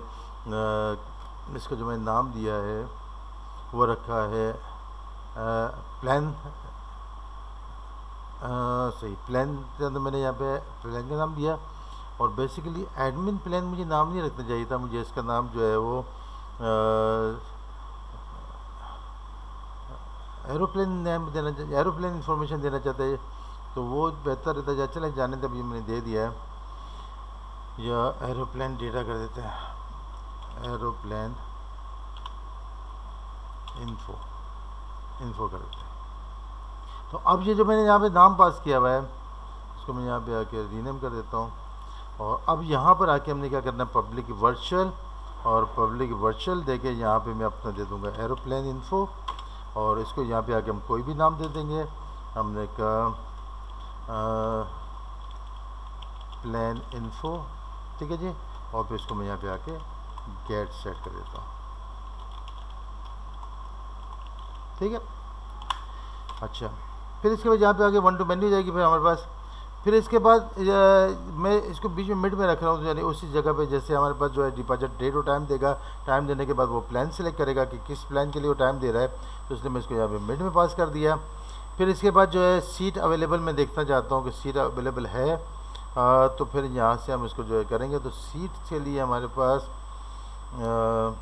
इसका जो मैंने नाम दिया है वो रखा है प्लान, सही प्लान के अंदर मैंने यहाँ पे प्लान का नाम दिया। और बेसिकली एडमिन प्लान मुझे नाम नहीं रखना चाहिए था, मुझे इसका नाम जो है वो एरोप्लेन नेम देना चाहिए, एरोप्लेन इंफॉर्मेशन देना चाहता है तो वो बेहतर रहता है। चलें जाने तब ये मैंने दे दिया है, या एरोप्लेन डेटा कर देते हैं, एरोप्लेन इन्फो इन्फो कर देते हैं। तो अब ये जो मैंने यहाँ पे नाम पास किया हुआ है उसको मैं यहाँ पे आके रीनेम कर देता हूँ, और अब यहाँ पर आके हमने क्या करना है, पब्लिक वर्चुअल, और पब्लिक वर्चुअल देके यहाँ पे मैं अपना दे दूँगा एरोप्लेन इन्फो, और इसको यहाँ पे आके हम कोई भी नाम दे देंगे। हमने कहा प्लान इन्फो, ठीक है जी, और फिर इसको मैं यहाँ पे आके गेट सेट कर देता हूँ, ठीक है। अच्छा, फिर इसके बाद यहाँ पे आगे वन टू मेन्यू जाएगी फिर हमारे पास। फिर इसके बाद मैं इसको बीच में मिड में रख रहा हूँ, यानी उसी जगह पे जैसे हमारे पास जो है डिपार्चर डेट और टाइम देगा, टाइम देने के बाद वो प्लान सेलेक्ट करेगा कि किस प्लान के लिए वो टाइम दे रहा है, तो इसलिए मैं इसको यहाँ पे मिड में पास कर दिया। फिर इसके बाद जो है सीट अवेलेबल मैं देखना चाहता हूँ कि सीट अवेलेबल है, आ, तो फिर यहाँ से हम इसको जो है करेंगे। तो सीट के लिए हमारे पास आ,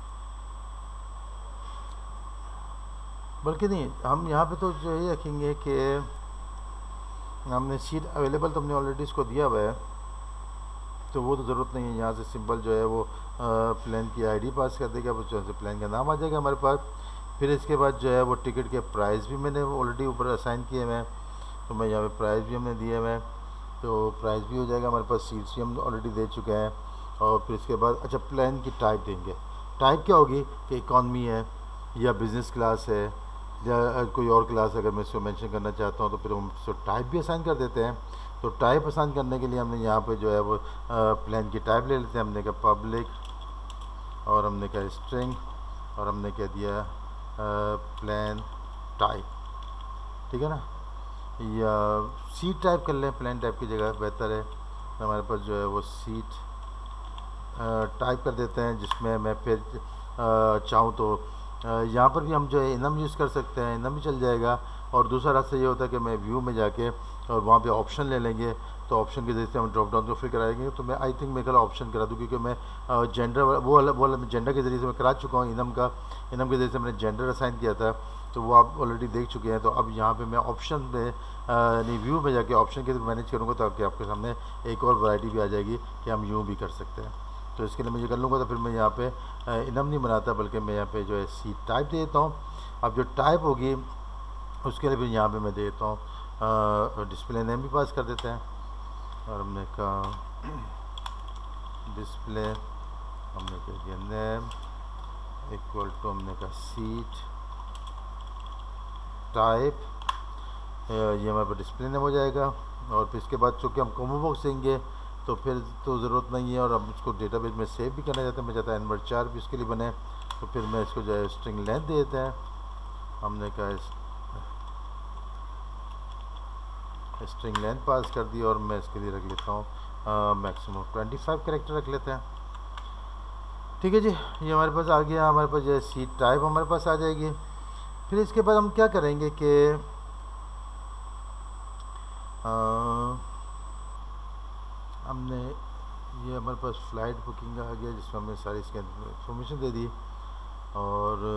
बल्कि नहीं, हम यहाँ पे तो जो है रखेंगे कि हमने सीट अवेलेबल तो हमने ऑलरेडी इसको दिया हुआ है, तो वो तो ज़रूरत नहीं है। यहाँ से सिंपल जो है वो प्लान की आईडी पास कर देगा, वो जो है प्लान का नाम आ जाएगा हमारे पास। फिर इसके बाद जो है वो टिकट के प्राइस भी मैंने ऑलरेडी ऊपर असाइन किए हुए हैं, तो मैं यहाँ पे प्राइस भी हमने दिए हुए हैं, तो प्राइस भी हो जाएगा हमारे पास। सीट्स भी हम ऑलरेडी दे चुके हैं। और फिर इसके बाद अच्छा प्लान की टाइप देंगे। टाइप क्या होगी कि इकॉनमी है या बिज़नेस क्लास है या कोई और क्लास, अगर मैं इसको मेंशन करना चाहता हूँ तो फिर हम इसको टाइप भी असाइन कर देते हैं। तो टाइप असाइन करने के लिए हमने यहाँ पे जो है वो प्लान की टाइप ले लेते हैं। हमने कहा पब्लिक, और हमने कहा स्ट्रिंग, और हमने कह दिया प्लान टाइप, ठीक है ना, या सीट टाइप कर लें, प्लान टाइप की जगह बेहतर है। हमारे पास जो है वो सीट टाइप कर देते हैं, जिसमें मैं फिर चाहूँ तो यहाँ पर भी हम जो है इनम यूज़ कर सकते हैं, इनम भी चल जाएगा। और दूसरा रास्ता ये होता है कि मैं व्यू में जाके और वहाँ पे ऑप्शन ले लेंगे, तो ऑप्शन के जरिए से हम ड्रॉप डाउन को फिर कराएंगे। तो मैं आई थिंक मैं कल ऑप्शन करा दूँ, क्योंकि मैं जेंडर वो अलग वो जेंडर के ज़रिए से मैं करा चुका हूँ इनम का। इनम के ज़रिए से मैंने जेंडर असाइन किया था, तो वो आप ऑलरेडी देख चुके हैं। तो अब यहाँ पे मैं ऑप्शन में नहीं व्यू में जाके ऑप्शन के थ्रू मैनेज करूँगा, ताकि आपके सामने एक और वैरायटी भी आ जाएगी कि हम यूँ भी कर सकते हैं। तो इसके लिए मैं ये कर लूँगा, तो फिर मैं यहाँ पे इनम नहीं बनाता, बल्कि मैं यहाँ पे जो है सीट टाइप दे देता हूँ। अब जो टाइप होगी उसके लिए फिर यहाँ पे मैं दे देता हूँ डिस्प्ले नेम भी पास कर देते हैं। और हमने कहा डिस्प्ले, हमने कह दिया नेम इक्वल टू, हमने कहा सीट टाइप, ये हमारे पास डिस्प्ले नेम हो जाएगा। और फिर इसके बाद चूँकि हम कॉम्बो बॉक्स देंगे तो फिर तो ज़रूरत नहीं है, और अब इसको डेटाबेस में सेव भी करना चाहते हैं, मैं चाहता है नंबर चार भी इसके लिए बने, तो फिर मैं इसको जो है स्ट्रिंग लेंथ दे देते हैं। हमने कहा स्ट्रिंग लेंथ पास कर दी, और मैं इसके लिए रख लेता हूँ मैक्सिमम ट्वेंटी फाइव कैरेक्टर रख लेते हैं, ठीक है जी। ये हमारे पास आ गया, हमारे पास जो है सीट टाइप हमारे पास आ जाएगी। फिर इसके बाद हम क्या करेंगे कि हमने ये हमारे पास फ़्लाइट बुकिंग आ गया, जिसमें हमने सारी इसकी इन्फॉर्मेशन दे दी। और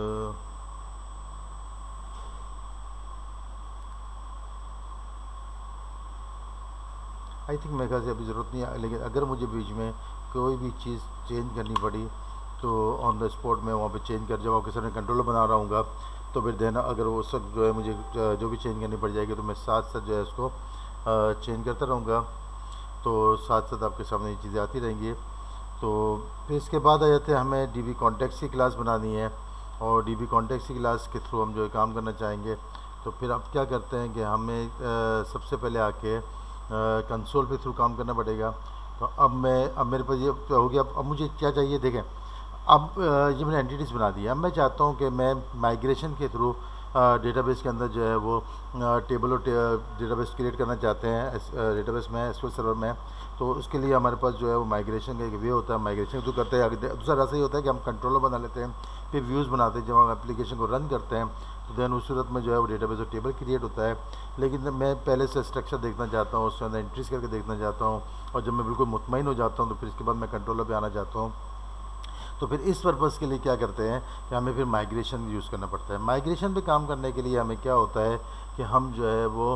आई थिंक मेरे ख्याल से अभी ज़रूरत नहीं है, लेकिन अगर मुझे बीच में कोई भी चीज़ चेंज करनी पड़ी तो ऑन द स्पॉट में वहाँ पे चेंज कर, जब आपके सामने कंट्रोलर बना रहा हूँगा तो फिर देना, अगर वो सब जो है मुझे जो भी चेंज करनी पड़ जाएगी तो मैं साथ साथ जो है उसको चेंज करता रहूँगा, तो साथ साथ आपके सामने ये चीज़ें आती रहेंगी। तो फिर इसके बाद आ जाते हैं, हमें डी बी कॉन्टेक्ट्स की क्लास बनानी है, और डी बी कॉन्टेक्ट्स की क्लास के थ्रू हम जो है काम करना चाहेंगे। तो फिर आप क्या करते हैं कि हमें आ, सबसे पहले आके कंसोल पे थ्रू काम करना पड़ेगा। तो अब मैं अब मेरे पास ये हो गया। अब मुझे क्या चाहिए, देखें अब ये मैंने एंटिटीज़ बना दी है। अब मैं चाहता हूँ कि मैं माइग्रेशन के थ्रू डेटाबेस के अंदर जो है वो टेबल और डेटाबेस क्रिएट करना चाहते हैं डेटाबेस में, एसक्यूएल सर्वर में। तो उसके लिए हमारे पास जो है वो माइग्रेशन का एक वे होता है, माइग्रेशन जो करते हैं। दूसरा रास्ता ये होता है कि हम कंट्रोलर बना लेते हैं, फिर व्यूज़ बनाते हैं। जब हम एप्लीकेशन को रन करते हैं तो दैन उस सूरत में जो है वो डेटाबेस और टेबल क्रिएट होता है। लेकिन मैं पहले से स्ट्रक्चर देखना चाहता हूँ, उसके अंदर एंट्रीज करके देखना चाहता हूँ, और जब मैं बिल्कुल मुतमईन हो जाता हूँ तो फिर इसके बाद मैं कंट्रोलर पे आना चाहता हूँ। तो फिर इस पर्पज़ के लिए क्या करते हैं कि हमें फिर माइग्रेशन यूज़ करना पड़ता है। माइग्रेशन पे काम करने के लिए हमें क्या होता है कि हम जो है वो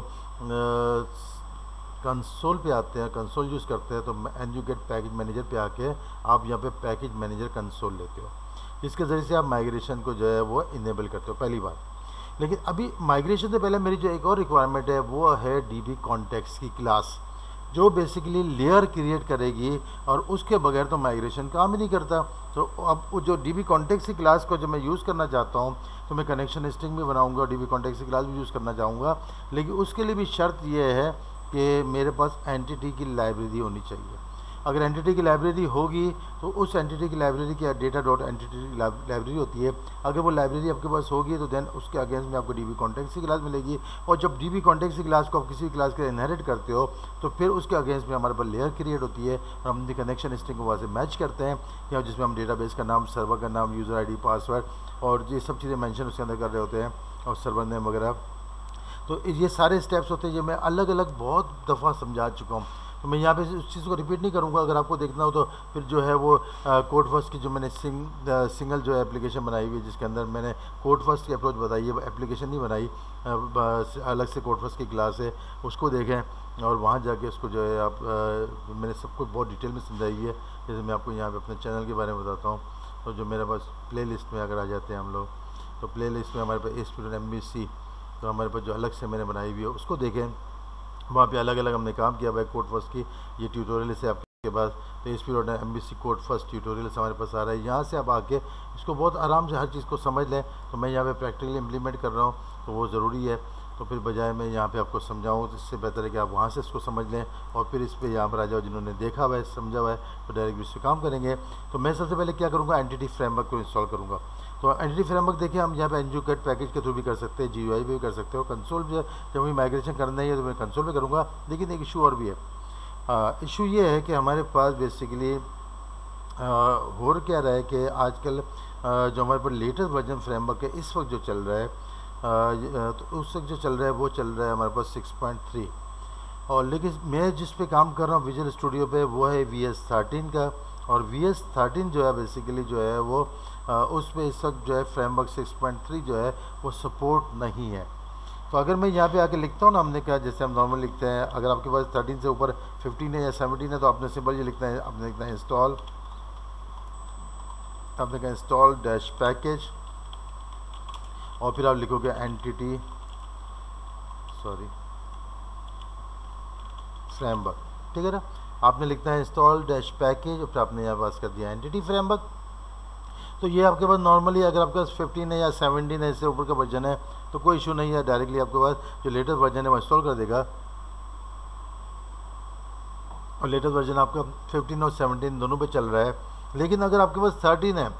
कंसोल पे आते हैं, कंसोल यूज़ करते हैं। तो NuGet package manager पे आके आप यहाँ पे पैकेज मैनेजर कंसोल लेते हो, इसके ज़रिए से आप माइग्रेशन को जो है वो इनेबल करते हो, पहली बात। लेकिन अभी माइग्रेशन से पहले मेरी जो एक और रिक्वायरमेंट है वो है डी बी कॉन्टेक्ट्स की क्लास। जो बेसिकली लेयर क्रिएट करेगी, और उसके बगैर तो माइग्रेशन काम ही नहीं करता। तो अब वो जो डी बी कॉन्टेक्स्ट की क्लास को जब मैं यूज़ करना चाहता हूँ तो मैं कनेक्शन स्ट्रिंग भी बनाऊँगा और डी बी कॉन्टेक्स्ट की क्लास भी यूज़ करना चाहूँगा, लेकिन उसके लिए भी शर्त ये है कि मेरे पास एंटिटी की लाइब्रेरी होनी चाहिए। अगर एंटिटी की लाइब्रेरी होगी तो उस एंटिटी की लाइब्रेरी की डेटा डॉट एंटिटी लाइब्रेरी होती है, अगर वो लाइब्रेरी आपके पास होगी तो देन उसके अगेंस्ट में आपको डीबी कॉन्टेक्स्ट की क्लास मिलेगी। और जब डीबी कॉन्टेक्स्ट की क्लास को आप किसी भी क्लास के इनहेरिट करते हो तो फिर उसके अगेंस्ट में हमारे पास लेयर क्रिएट होती है और हम अपनी कनेक्शन स्ट्रिंग को वहाँ से मैच करते हैं, या जिसमें हम डेटाबेस का नाम, सर्वर का नाम, यूज़र आई डी, पासवर्ड और ये सब चीज़ें मैंशन उसके अंदर कर रहे होते हैं, और सर्वर नेम वगैरह। तो ये सारे स्टेप्स होते हैं जो मैं अलग अलग बहुत दफ़ा समझा चुका हूँ, तो मैं यहाँ पे उस चीज़ को रिपीट नहीं करूँगा। अगर आपको देखना हो तो फिर जो है वो कोड फर्स्ट की जो मैंने सिंग सिंगल जो है एप्लीकेशन बनाई हुई है, जिसके अंदर मैंने कोड फर्स्ट की अप्रोच बताई है, एप्लीकेशन नहीं बनाई, अलग से कोड फर्स्ट की क्लास है, उसको देखें और वहाँ जाके उसको जो है आप आ, मैंने सबको बहुत डिटेल में समझाई है। जैसे मैं आपको यहाँ पे अपने चैनल के बारे में बताता हूँ, तो जो मेरे पास प्ले लिस्ट में अगर आ जाते हैं हम लोग, तो प्ले लिस्ट में हमारे पास a student M B C, तो हमारे पास जो अलग से मैंने बनाई हुई है उसको देखें, वहाँ पे अलग अलग हमने काम किया हुआ है कोड फर्स्ट की। ये ट्यूटोरियल से आपके पास तो S P dot M B C code first tutorial से हमारे पास आ रहा है। यहाँ से आप आके इसको बहुत आराम से हर चीज़ को समझ लें, तो मैं यहाँ पे प्रैक्टिकली इम्प्लीमेंट कर रहा हूँ, तो वो ज़रूरी है। तो फिर बजाय मैं यहाँ पे आपको समझाऊँ तो इससे बेहतर है कि आप वहाँ से इसको समझ लें और फिर इस पर यहाँ पर आ जाओ, जिन्होंने देखा हुआ है, समझा हुआ है, तो डायरेक्ट इस पर काम करेंगे। तो मैं सबसे पहले क्या करूँगा, एंटिटी फ्रेमवर्क को इंस्टॉल करूँगा। तो एंटिटी फ्रेमवर्क देखिए हम यहाँ पे एनजीओकेट पैकेज के थ्रू भी कर सकते हैं, जी यू आई भी कर सकते हो, कंसोल भी जब मुझे माइग्रेशन करना है तो मैं कंसोल में करूँगा। लेकिन एक इशू और भी है, इशू ये है कि हमारे पास बेसिकली हो क्या रहा है कि आजकल आ, जो हमारे पास लेटेस्ट वर्जन फ्रेमवर्क है इस वक्त जो चल रहा है, आ, तो उस वक्त जो चल रहा है वो चल रहा है हमारे पास सिक्स पॉइंट थ्री, और लेकिन मैं जिस पे काम कर रहा हूँ विजुअल स्टूडियो पे वो है वी एस थर्टीन का, और वी एस थर्टीन जो है बेसिकली जो है वो आ, उस पर इस वक्त जो है फ्रेमवर्क सिक्स पॉइंट थ्री जो है वो सपोर्ट नहीं है। तो अगर मैं यहाँ पे आके लिखता हूँ ना, हमने कहा जैसे हम नॉर्मल लिखते हैं, अगर आपके पास थर्टीन से ऊपर फिफ्टीन है या सेवनटीन है तो आपने सिंपल ये लिखना है, आपने लिखना है इंस्टॉल, आपने कहा इंस्टॉल डैश पैकेज, और फिर आप लिखोगे एंटिटी सॉरी फ्रेमवर्क, ठीक है ना। आपने लिखना है इंस्टॉल डैश पैकेज और फिर आपने यहाँ पास कर दिया एंटिटी फ्रेमवर्क। तो ये आपके पास नॉर्मली अगर आपके पास फिफ्टीन है या सेवनटीन है इससे ऊपर का वर्जन है तो कोई इशू नहीं है, डायरेक्टली आपके पास जो लेटेस्ट वर्जन है वो इंस्टॉल कर देगा। और लेटेस्ट वर्जन आपका फिफ्टीन और सेवनटीन दोनों पे चल रहा है। लेकिन अगर आपके पास थर्टीन है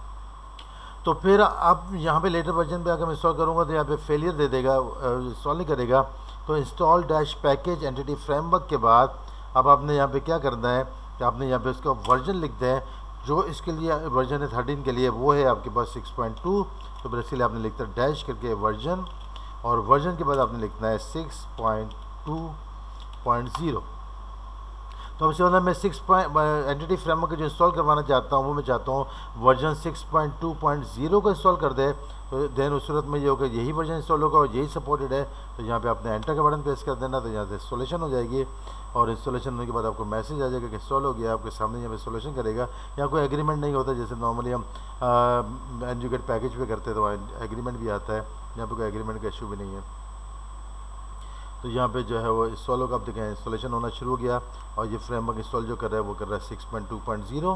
तो फिर आप यहाँ पे लेटेस्ट वर्जन पे अगर मैं इंस्टॉल करूँगा तो यहाँ पे फेलियर दे देगा, इंस्टॉल नहीं करेगा। तो install dash package entity framework के बाद अब आपने यहाँ पे क्या करना है कि आपने यहाँ पे उसका वर्जन लिखते हैं, जो इसके लिए वर्जन है थर्टीन के लिए वो है आपके पास सिक्स पॉइंट टू, तो फिर इसके लिए आपने लिखता है डैश करके वर्जन, और वर्जन के बाद आपने लिखना है six point two point zero. तो अब इससे मतलब मैं सिक्स पॉइंट एंटिटी फ्रेमवर्क जो इंस्टॉल करवाना चाहता हूँ वो मैं चाहता हूँ version six point two point zero को इंस्टॉल कर दे, तो देन उस सूरत में ये होगा यही वर्जन इंस्टॉल होगा और यही सपोर्टेड है। तो यहाँ पे आपने एंटर का बटन प्रेस कर देना, तो यहाँ से इंस्टॉलेशन हो जाएगी, और इंस्टॉलेशन होने के बाद आपको मैसेज आ जाएगा कि इंस्टॉल हो गया, आपके सामने यहाँ पे इंस्टॉलेशन करेगा। यहाँ कोई एग्रीमेंट नहीं होता, जैसे नॉर्मली हम एनजीओकेट पैकेज पे करते हैं तो एग्रीमेंट भी आता है, यहाँ पे कोई एग्रीमेंट का इशू भी नहीं है। तो यहाँ पे जो है वो इंस्टॉल होगा, आप देखें इंस्टॉलेशन होना शुरू हो गया, और ये फ्रेमवर्क इंस्टॉल जो कर रहा है वो कर रहा है six point two point zero.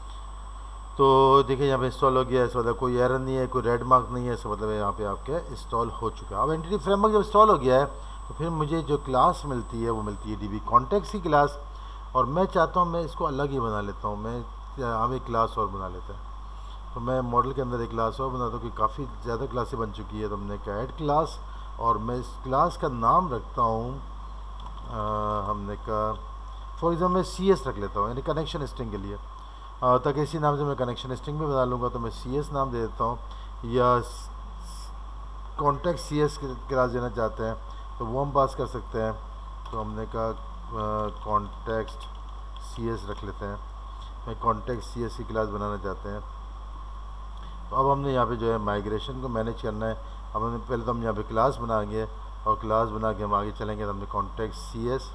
तो देखिए यहाँ पे इंस्टॉल हो गया, इसका मतलब कोई एरर नहीं है, कोई रेड मार्क नहीं है, इसका मतलब यहाँ पे आपके इंस्टॉल हो चुका है। अब एंटिटी फ्रेमवर्क जब इंस्टॉल हो गया है तो फिर मुझे जो क्लास मिलती है वो मिलती है डीबी कॉन्टेक्स्ट की क्लास, और मैं चाहता हूँ मैं इसको अलग ही बना लेता हूँ, मैं हम एक क्लास और बना लेते हैं। तो मैं मॉडल के अंदर एक क्लास और बनाता हूँ कि काफ़ी ज़्यादा क्लासें बन चुकी है, तो हमने कहा ऐड क्लास, और मैं इस क्लास का नाम रखता हूँ, हमने कहा फॉर एग्जाम्पल मैं सी एस रख लेता हूँ, यानी कनेक्शन स्ट्रिंग के लिए, ताकि इसी नाम से मैं कनेक्शन स्ट्रिंग भी बना लूँगा। तो मैं सी एस नाम दे देता हूँ, या कॉन्टेक्ट सी एस क्लास देना चाहते हैं तो वो हम पास कर सकते हैं। तो हमने कहा कॉन्टेक्स्ट सी एस रख लेते हैं, मैं कॉन्टेक्ट सी एस की क्लास बनाना चाहते हैं। तो अब हमने यहाँ पे जो है माइग्रेशन को मैनेज करना है। अब हमने पहले तो हम यहाँ पे क्लास बनाएंगे, और क्लास बना के हम आगे चलेंगे। तो हमने कॉन्टेक्ट सी एस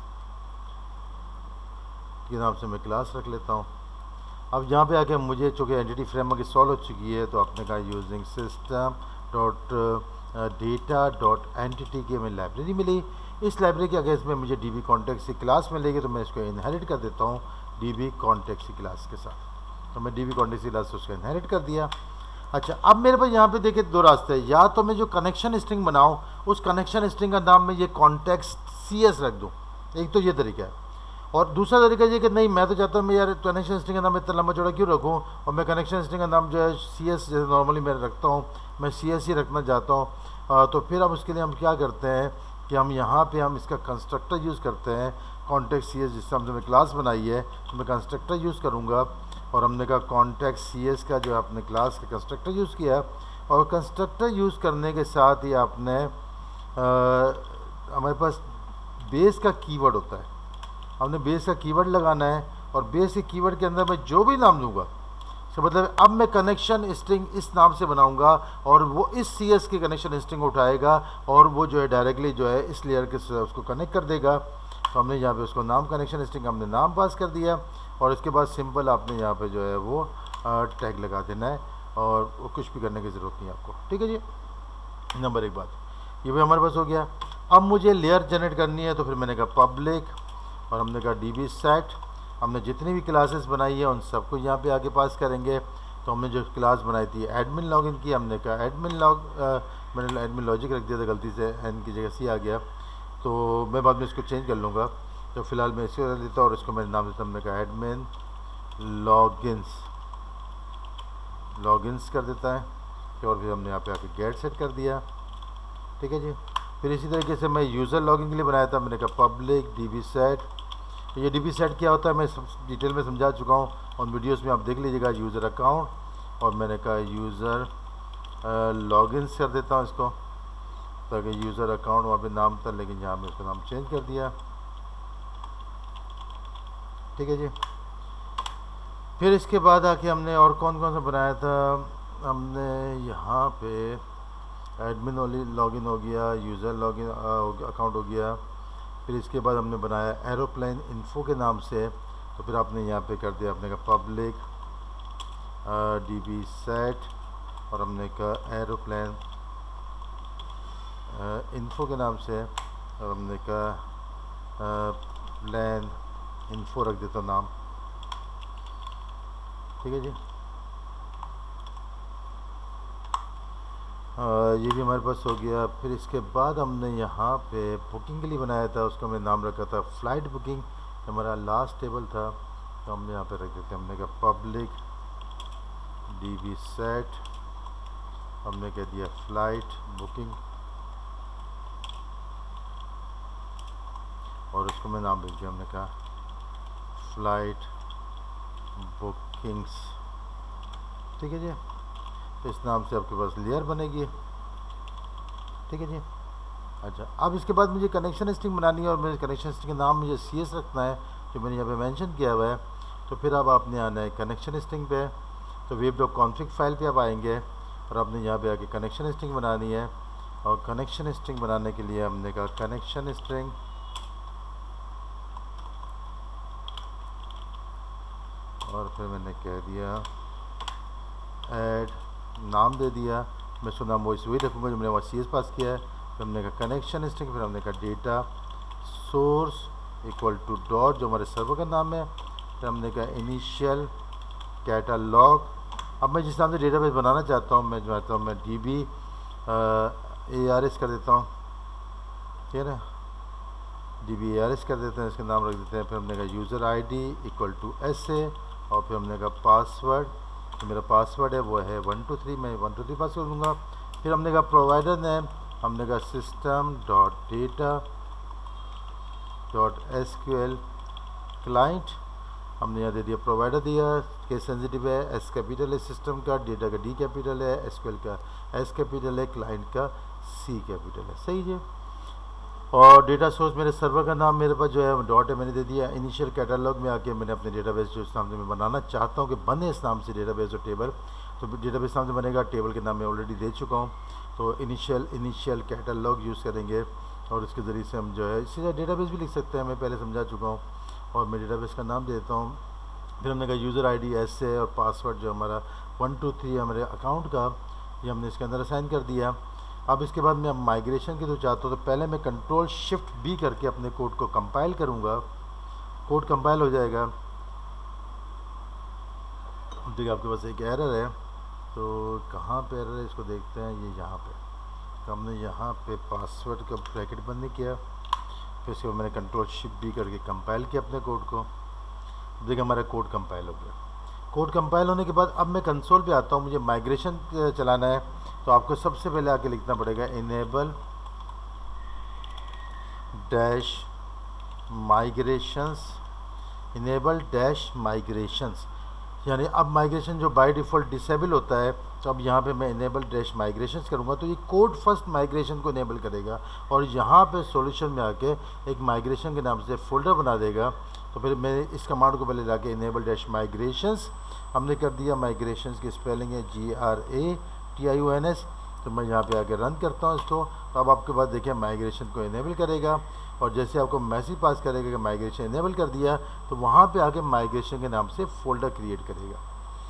के नाम से मैं क्लास रख लेता हूँ। अब यहाँ पे आके मुझे चूँकि एंटिटी फ्रेमवर्क इंस्टॉल हो चुकी है, तो आपने कहा using system dot data dot entity की हमें लाइब्रेरी मिली। इस लाइब्रेरी के अगेंस्ट में मुझे D B context C class मिलेगी, तो मैं इसको इनहेरिट कर देता हूँ D B context C class के साथ। तो मैं D B context C class से उसको इनहेरिट कर दिया। अच्छा, अब मेरे पास यहाँ पे देखिए दो रास्ते हैं, या तो मैं जो कनेक्शन स्ट्रिंग बनाऊँ उस कनेक्शन स्ट्रिंग का नाम मैं ये कॉन्टेक्स्ट सी एस रख दूँ, एक तो ये तरीका है। और दूसरा तरीका ये कि नहीं, मैं तो चाहता हूँ मैं यार कनेक्शन स्ट्रिंग का नाम इतना लंबा चौड़ा क्यों रखूँ, और मैं कनेक्शन स्ट्रिंग का नाम जो है सी एस जैसे नॉर्मली मैं रखता हूँ, मैं सी एस ही रखना चाहता हूँ। तो फिर अब उसके लिए हम क्या करते हैं कि हम यहाँ पे हम इसका कंस्ट्रक्टर यूज़ करते हैं, कॉन्टेक्स्ट सी एस जिससे हमने क्लास बनाई है, तो मैं कंस्ट्रक्टर यूज़ करूँगा। और हमने कहा कॉन्टेक्स्ट सी एस का जो आपने क्लास का कंस्ट्रक्टर यूज़ किया, और कंस्ट्रक्टर यूज़ करने के साथ ही आपने हमारे पास बेस का कीवर्ड होता है, हमने बेस का कीवर्ड लगाना है, और बेस के कीवर्ड के अंदर मैं जो भी नाम दूंगा, तो मतलब अब मैं कनेक्शन स्ट्रिंग इस नाम से बनाऊंगा और वो इस सी एस की कनेक्शन स्ट्रिंग उठाएगा और वो जो है डायरेक्टली जो है इस लेयर के उसको कनेक्ट कर देगा। तो हमने यहाँ पे उसको नाम कनेक्शन स्ट्रिंग हमने नाम पास कर दिया, और उसके बाद सिंपल आपने यहाँ पे जो है वो टैग लगा देना है, और वो कुछ भी करने की ज़रूरत नहीं आपको। ठीक है जी, नंबर एक बात ये भी हमारे पास हो गया। अब मुझे लेयर जनरेट करनी है, तो फिर मैंने कहा पब्लिक, और हमने कहा डी बी सेट, हमने जितनी भी क्लासेस बनाई है उन सबको यहाँ पे आगे पास करेंगे। तो हमने जो क्लास बनाई थी एडमिन लॉगिन की, हमने कहा एडमिन लॉग मैंने एडमिन लॉजिक रख दिया था, गलती से एन की जगह सी आ गया, तो मैं बाद में इसको चेंज कर लूँगा। तो फिलहाल मैं इसको कर देता हूँ, और इसको मेरे नाम देता हूँ, हमने कहा एडमिन लॉगिन्स लॉगिन्स कर देता है। और फिर हमने यहाँ पे आके गेट सेट कर दिया। ठीक है जी, फिर इसी तरीके से मैं यूज़र लॉगिन के लिए बनाया था, मैंने कहा पब्लिक डी बी सेट। ये डी बी सेट क्या होता है मैं डिटेल में समझा चुका हूँ, उन वीडियोस में आप देख लीजिएगा। यूज़र अकाउंट, और मैंने कहा यूज़र लॉगिन्स कर देता हूँ इसको, ताकि यूज़र अकाउंट वहाँ पे नाम था, लेकिन यहाँ मैं उसका नाम चेंज कर दिया। ठीक है जी, फिर इसके बाद आके हमने और कौन कौन सा बनाया था, हमने यहाँ पे एडमिन लॉगिन हो गया, यूज़र लॉगिन अकाउंट हो गया। फिर इसके बाद हमने बनाया एरोप्लेन इन्फो के नाम से, तो फिर आपने यहाँ पे कर दिया, आपने कहा पब्लिक डी बी सेट, और हमने कहा एरोप्लेन इन्फो के नाम से, और हमने कहा प्लान इन्फो रख देता नाम। ठीक है जी, आ, ये भी हमारे पास हो गया। फिर इसके बाद हमने यहाँ पे बुकिंग के लिए बनाया था, उसका हमने नाम रखा था फ़्लाइट बुकिंग, हमारा लास्ट टेबल था, तो हमने यहाँ पे रख देते हमने कहा पब्लिक डी बी सेट, हमने कह दिया फ़्लाइट बुकिंग, और उसको मैं नाम लिख दिया, हमने कहा फ़्लाइट बुकिंग्स। ठीक है जी, तो इस नाम से आपके पास लेयर बनेगी। ठीक है जी, अच्छा, अब इसके बाद मुझे कनेक्शन स्ट्रिंग बनानी है, और मेरे कनेक्शन स्ट्रिंग का नाम मुझे सी एस रखना है, जो मैंने यहाँ पे मेंशन किया हुआ है। तो फिर अब आपने आना है कनेक्शन स्ट्रिंग पे, तो वेब डॉट कॉन्फ़िग फाइल पे आप आएंगे, और आपने यहाँ पे आके कनेक्शन स्ट्रिंग बनानी है। और कनेक्शन स्ट्रिंग बनाने के लिए हमने कहा कनेक्शन स्ट्रिंग, और फिर मैंने कह दिया ऐड, नाम दे दिया, मैं उसका नाम वही वही रखूँगा जो मैंने वहाँ सी एस पास किया है। फिर हमने कहा कनेक्शन स्ट्रिंग, फिर हमने कहा data source equal to dot, जो हमारे सर्वर का नाम है। फिर हमने कहा इनिशियल कैटालॉग। अब मैं जिस नाम से डेटाबेस बनाना चाहता हूँ, मैं जो चाहता हूँ मैं D B A R S कर देता हूँ, ठीक है ना, D B A R S कर देते हैं, इसका नाम रख देते हैं। फिर हमने कहा user I D equal to S A, और फिर हमने कहा पासवर्ड, तो मेरा पासवर्ड है वो है वन टू थ्री, मैं वन टू थ्री पासवर्ड दूँगा। फिर हमने कहा प्रोवाइडर नेम, हमने कहा system dot data dot S Q L client, हमने यहाँ दे दिया प्रोवाइडर दिया, केस सेंसिटिव है, एस कैपिटल है सिस्टम का, डेटा का डी कैपिटल है, एस क्यू एल का एस कैपिटल है, क्लाइंट का सी कैपिटल है। सही है। और डेटा सोर्स मेरे सर्वर का नाम मेरे पास जो है डॉट है, मैंने दे दिया। इनिशियल कैटलॉग में आके मैंने अपने डेटाबेस जो इस नाम से मैं बनाना चाहता हूँ कि बने इस नाम से डेटाबेस और टेबल, तो डेटाबेस नाम से बनेगा, टेबल के नाम मैं ऑलरेडी दे चुका हूँ। तो इनिशियल इनिशियल कैटलॉग यूज़ करेंगे, और उसके ज़रिए से हम जो है इसी डेटाबेस भी लिख सकते हैं, मैं पहले समझा चुका हूँ। और मैं डेटाबेस का नाम देता हूँ। फिर हमने कहा यूज़र आई डी एस है, और पासवर्ड जो हमारा वन टू थ्री हमारे अकाउंट का, ये हमने इसके अंदर असाइन कर दिया। अब इसके बाद मैं माइग्रेशन की तो चाहता हूँ, तो पहले मैं कंट्रोल शिफ्ट बी करके अपने कोड को कंपाइल करूँगा। कोड कंपाइल हो जाएगा। देखिए आपके पास एक एरर है, तो कहाँ पे एरर है इसको देखते हैं। ये यहाँ पे, तो हमने यहाँ पे पासवर्ड का ब्रैकेट बंद नहीं किया, फिर इसके बाद मैंने कंट्रोल शिफ्ट बी करके कंपाइल किया अपने कोड को। देखिए हमारा कोड कंपाइल हो गया। कोड कंपाइल होने के बाद अब मैं कंसोल पे आता हूँ, मुझे माइग्रेशन चलाना है, तो आपको सबसे पहले आके लिखना पड़ेगा enable dash migrations, enable dash migrations, यानी अब माइग्रेशन जो बाय डिफ़ॉल्ट डिसेबल होता है, तो अब यहाँ पे मैं इनेबल डैश माइग्रेशन करूँगा, तो ये कोड फर्स्ट माइग्रेशन को इनेबल करेगा और यहाँ पे सॉल्यूशन में आके एक माइग्रेशन के नाम से फोल्डर बना देगा। तो फिर मैं इस कमांड को पहले लाके इनेबल डैश माइग्रेशंस हमने कर दिया। माइग्रेशंस की स्पेलिंग है G R A T I O N S. तो मैं यहाँ पे आके रन करता हूँ इसको, तो अब आपके पास देखिए माइग्रेशन को इनेबल करेगा और जैसे आपको मैसेज पास करेगा कि माइग्रेशन इनेबल कर दिया, तो वहाँ पे आके माइग्रेशन के नाम से फोल्डर क्रिएट करेगा।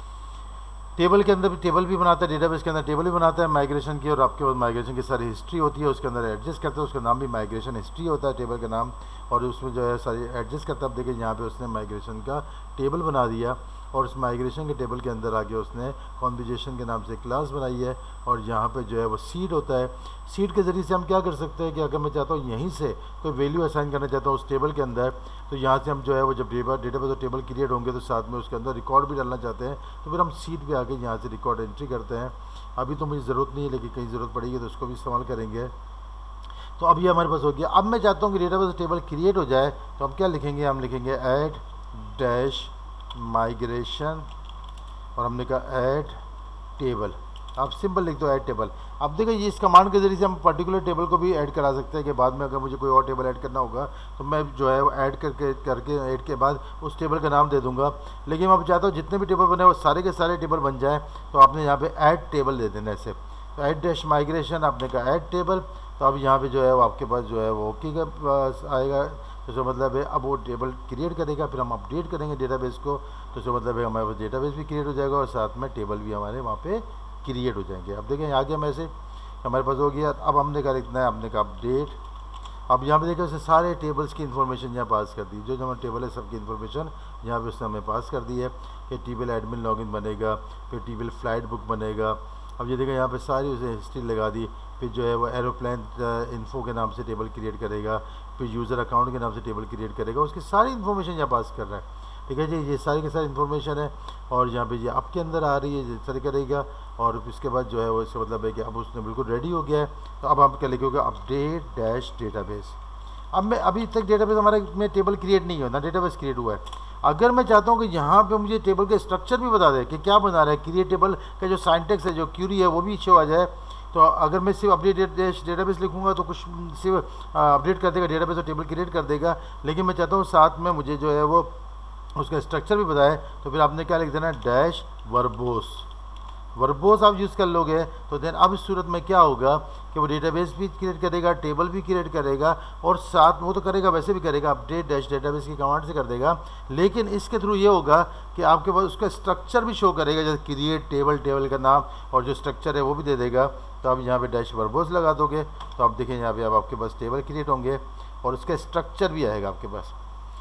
टेबल के अंदर भी टेबल भी बनाता है, डेटाबेस के अंदर टेबल भी बनाता है माइग्रेशन की, और आपके पास माइग्रेशन की सारी हिस्ट्री होती है, उसके अंदर एडजस्ट करते हैं, उसका नाम भी माइग्रेशन हिस्ट्री होता है टेबल का नाम, और उसमें जो है सारी एडजस्ट करता है। अब देखिए यहाँ पे उसने माइग्रेशन का टेबल बना दिया और उस माइग्रेशन के टेबल के अंदर आके उसने कॉन्वर्जेशन के नाम से क्लास बनाई है, और यहाँ पे जो है वो सीड होता है। सीड के ज़रिए से हम क्या कर सकते हैं कि अगर मैं चाहता हूँ यहीं से कोई वैल्यू असाइन करना चाहता हूँ उस टेबल के अंदर, तो यहाँ से हम जो है वो जब डेटाबेस और टेबल क्रिएट होंगे तो साथ में उसके अंदर रिकॉर्ड भी डालना चाहते हैं, तो फिर हम सीड पे आके यहाँ से रिकॉर्ड एंट्री करते हैं। अभी तो मुझे ज़रूरत नहीं है, लेकिन कहीं ज़रूरत पड़ेगी तो उसको भी इस्तेमाल करेंगे। तो अब ये हमारे पास हो गया। अब मैं चाहता हूँ कि डेटाबेस टेबल क्रिएट हो जाए, तो हम क्या लिखेंगे, हम लिखेंगे ऐड डैश माइग्रेशन और हमने कहा ऐड टेबल। आप सिंपल लिख दो ऐड टेबल। अब देखिए ये इस कमांड के जरिए से हम पर्टिकुलर टेबल को भी ऐड करा सकते हैं कि बाद में अगर मुझे कोई और टेबल ऐड करना होगा तो मैं जो है वो ऐड करके करके ऐड के बाद उस टेबल का नाम दे दूंगा। लेकिन मैं अब चाहता हूँ जितने भी टेबल बने वो सारे के सारे टेबल बन जाएँ, तो आपने यहाँ पे ऐड टेबल दे देना ऐसे। तो ऐड डैश माइग्रेशन आपने कहा ऐड टेबल, तो अब यहाँ पे जो है वो आपके पास जो है वो ओके का आएगा। तो जो मतलब है अब वो टेबल क्रिएट करेगा, फिर हम अपडेट करेंगे डेटाबेस को, तो जो मतलब है हमारे पास डेटाबेस भी क्रिएट हो जाएगा और साथ में टेबल भी हमारे वहाँ पे क्रिएट हो जाएंगे। अब देखें आ गया मैसेज हमारे पास हो गया। अब हमने क्या लिखना है, हमने कहा अपडेट। अब यहाँ पे देखिए उसने सारे टेबल्स की इन्फॉर्मेशन यहाँ पास कर दी, जो जो हमारा टेबल है सबकी इन्फॉर्मेशन यहाँ पे उसने हमें पास कर दी है कि टेबल एडमिन लॉगिन बनेगा, फिर टेबल फ्लाइट बुक बनेगा। अब ये देखिए यहाँ पे सारी उसे हिस्ट्री लगा दी। फिर जो है वो एरोप्लेन इन्फो के नाम से टेबल क्रिएट करेगा, फिर यूज़र अकाउंट के नाम से टेबल क्रिएट करेगा, उसकी सारी इन्फॉर्मेशन यहाँ पास कर रहा है। ठीक है जी, ये सारी की सारी इन्फॉर्मेशन है और यहाँ पे ये आपके अंदर आ रही है, ये सारी करेगा। और इसके बाद जो है वो इसका मतलब है कि अब उसने बिल्कुल रेडी हो गया है। तो अब आप क्या लिखोगे, अपडेट डैश डेटाबेस। अब मैं अभी तक डेटाबेस हमारे में टेबल क्रिएट नहीं हुआ ना, डेटाबेस क्रिएट हुआ है। अगर मैं चाहता हूँ कि यहाँ पे मुझे टेबल के स्ट्रक्चर भी बता दे कि क्या बना रहा है, क्रिएट टेबल का जो साइंटेक्स है, जो क्यूरी है, वो भी शो आ जाए, तो अगर मैं सिर्फ अपडेट डैश डेटाबेस लिखूँगा तो कुछ सिर्फ अपडेट कर देगा डेटाबेस और टेबल क्रिएट कर देगा। लेकिन मैं चाहता हूँ साथ में मुझे जो है वो उसका स्ट्रक्चर भी बताए, तो फिर आपने क्या लिख देना, डैश वर्बोस। वर्बोस आप यूज़ कर लोगे तो देन अब इस सूरत में क्या होगा कि वो डेटाबेस भी क्रिएट करेगा, टेबल भी क्रिएट करेगा, और साथ वो तो करेगा, वैसे भी करेगा, अपडेट डैश डेटाबेस की कमांड से कर देगा। लेकिन इसके थ्रू ये होगा कि आपके पास उसका स्ट्रक्चर भी शो करेगा, जैसे क्रिएट टेबल, टेबल का नाम और जो स्ट्रक्चर है वो भी दे देगा। तो आप यहाँ पे डैश वर्बोस लगा दोगे तो आप देखें यहाँ पे अब आपके पास टेबल क्रिएट होंगे और उसका स्ट्रक्चर भी आएगा आपके पास।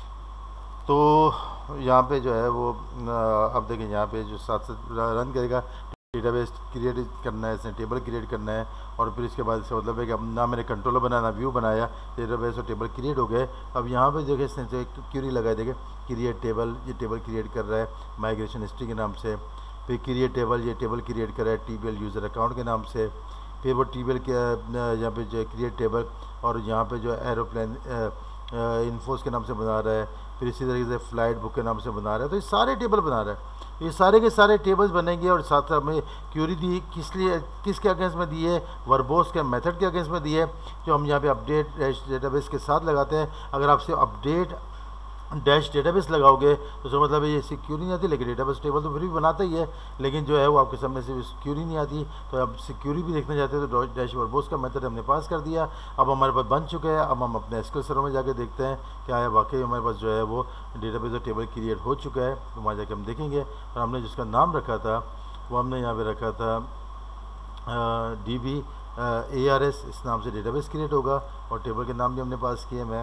तो यहाँ पे जो है वो अब देखें यहाँ पे जो साथ साथ रन करेगा, डेटाबेस क्रिएट करना है, इसने टेबल क्रिएट करना है, और फिर इसके बाद इसका मतलब है कि अब ना मैंने कंट्रोलर बनाना, व्यू बनाया, डेटाबेस और टेबल क्रिएट हो गए। अब यहाँ पे देखिए इसने क्यूरी लगाई, देखिए क्रिएट टेबल, ये टेबल क्रिएट कर रहा है माइग्रेशन हिस्ट्री के नाम से। फिर क्रिएट टेबल, ये टेबल क्रिएट कर रहा है टीबीएल यूज़र अकाउंट के नाम से। फिर वो टीबीएल के यहाँ पे जो क्रिएट टेबल और यहाँ पे जो एरोप्लेन इन्फोस के नाम से बना रहा है, फिर इसी तरीके से फ्लाइट बुक के नाम से बना रहा है। तो ये सारे टेबल बना रहा है, ये सारे के सारे टेबल्स बनेंगे। और साथ साथ हमें क्यूरी दी किस लिए, किसके अगेंस्ट में दी है, वर्बोस के मेथड के अगेंस्ट में दी है, जो हम यहाँ पे अपडेट डेटाबेस के साथ लगाते हैं। अगर आपसे अपडेट डैश डेटाबेस लगाओगे तो जो मतलब ये सिक्योरी नहीं आती, लेकिन डेटाबेस टेबल तो फिर भी बनाता ही है, लेकिन जो है वो आपके सामने से सिक्योरी नहीं आती। तो अब सिक्योरी भी देखना चाहते हैं तो डैश वर्बोस का मेथड हमने पास कर दिया। अब हमारे पास बन चुका है। अब हम अपने एसक्यूएल सर्वर में जाके देखते हैं क्या है, वाकई हमारे पास जो है वो डेटाबेस और टेबल क्रिएट हो चुका है। तो वहाँ जाके हम देखेंगे, और हमने जिसका नाम रखा था वो हमने यहाँ पर रखा था D B A R S इस नाम से डेटाबेस क्रिएट होगा और टेबल के नाम भी हमने पास किए मैं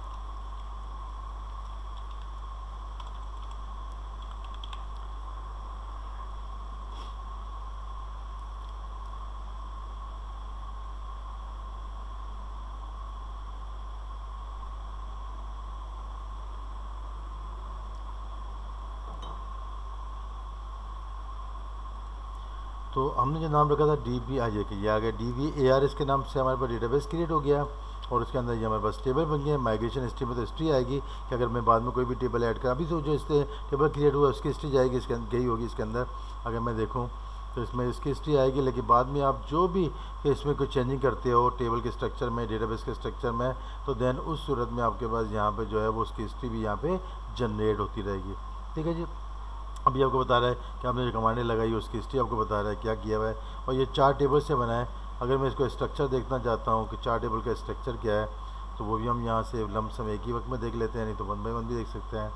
तो हमने जो नाम रखा था डी बी आ जाए ये आ गया D B A R S के नाम से हमारे पास डेटाबेस क्रिएट हो गया और उसके अंदर ये हमारे पास टेबल बन गया। माइग्रेशन हिस्ट्री में तो हिस्ट्री आएगी कि अगर मैं बाद में कोई भी टेबल ऐड करा, अभी तो जो इससे टेबल क्रिएट हुआ उसकी हिस्ट्री जाएगी, इसके अंदर गई होगी इसके अंदर अगर मैं देखूँ तो इसमें इसकी हिस्ट्री आएगी। लेकिन बाद में आप जो भी इसमें कोई चेंजिंग करते हो टेबल के स्ट्रक्चर में, डेटाबेस के स्ट्रक्चर में, तो देन उस सूरत में आपके पास यहाँ पे जो है वो उसकी हिस्ट्री भी यहाँ पे जनरेट होती रहेगी। ठीक है जी। अभी आपको बता रहा है कि आपने जो कमांडें लगाई उसकी हिस्ट्री आपको बता रहा है क्या किया हुआ है और ये चार टेबल से बना है। अगर मैं इसको स्ट्रक्चर देखना चाहता हूँ कि चार टेबल का स्ट्रक्चर क्या है तो वो भी हम यहाँ से लमसम एक ही वक्त में देख लेते हैं, नहीं तो वन बाई वन भी देख सकते हैं।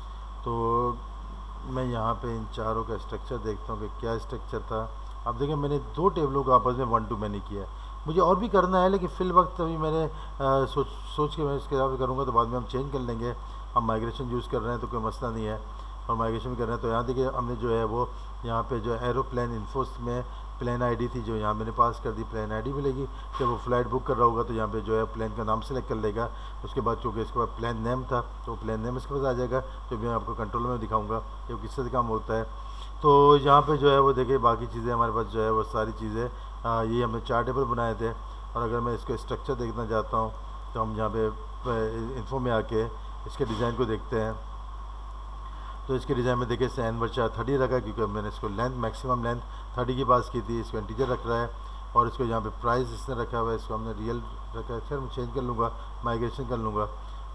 तो मैं यहाँ पे इन चारों का स्ट्रक्चर देखता हूँ कि क्या स्ट्रक्चर था। अब देखिए मैंने दो टेबलों को आपस में वन टू मैनी किया है, मुझे और भी करना है लेकिन फिल वक्त अभी मैंने आ, सोच सोच के मैं इसके हिसाब से करूँगा तो बाद में हम चेंज कर लेंगे। हम माइग्रेशन यूज़ कर रहे हैं तो कोई मसला नहीं है और माइग्रेशन भी कर रहे हैं। तो यहाँ देखिए हमने जो है वो यहाँ पे जो एरोप्लेन इन्फोस में प्लेन आईडी थी जो यहाँ मैंने पास कर दी, प्लेन आईडी मिलेगी। जब वो फ्लाइट बुक कर रहा होगा तो यहाँ पे जो है प्लेन का नाम सेलेक्ट कर लेगा। उसके बाद चूँकि इसके बाद प्लेन नेम था तो प्लेन नेम इसके पास आ जाएगा, जो मैं आपको कंट्रोल में दिखाऊंगा ये किस तरह काम होता है। तो यहाँ पे जो है वो देखिए बाकी चीज़ें हमारे पास जो है वो सारी चीज़ें ये हमने चार टेबल बनाए थे। और अगर मैं इसको स्ट्रक्चर देखना चाहता हूँ तो हम यहाँ पे इन्फो में आके इसके डिज़ाइन को देखते हैं। तो इसके डिज़ाइन में देखिए एन वर्चा थर्टी रखा है क्योंकि मैंने इसको लेंथ मैक्सिमम लेंथ थर्टी की पास की थी। इसको इंटीजर रख रहा है और इसको यहाँ पे प्राइस इसने रखा हुआ है, इसको हमने रियल रखा है। खैर मैं चेंज कर लूँगा, माइग्रेशन कर लूँगा।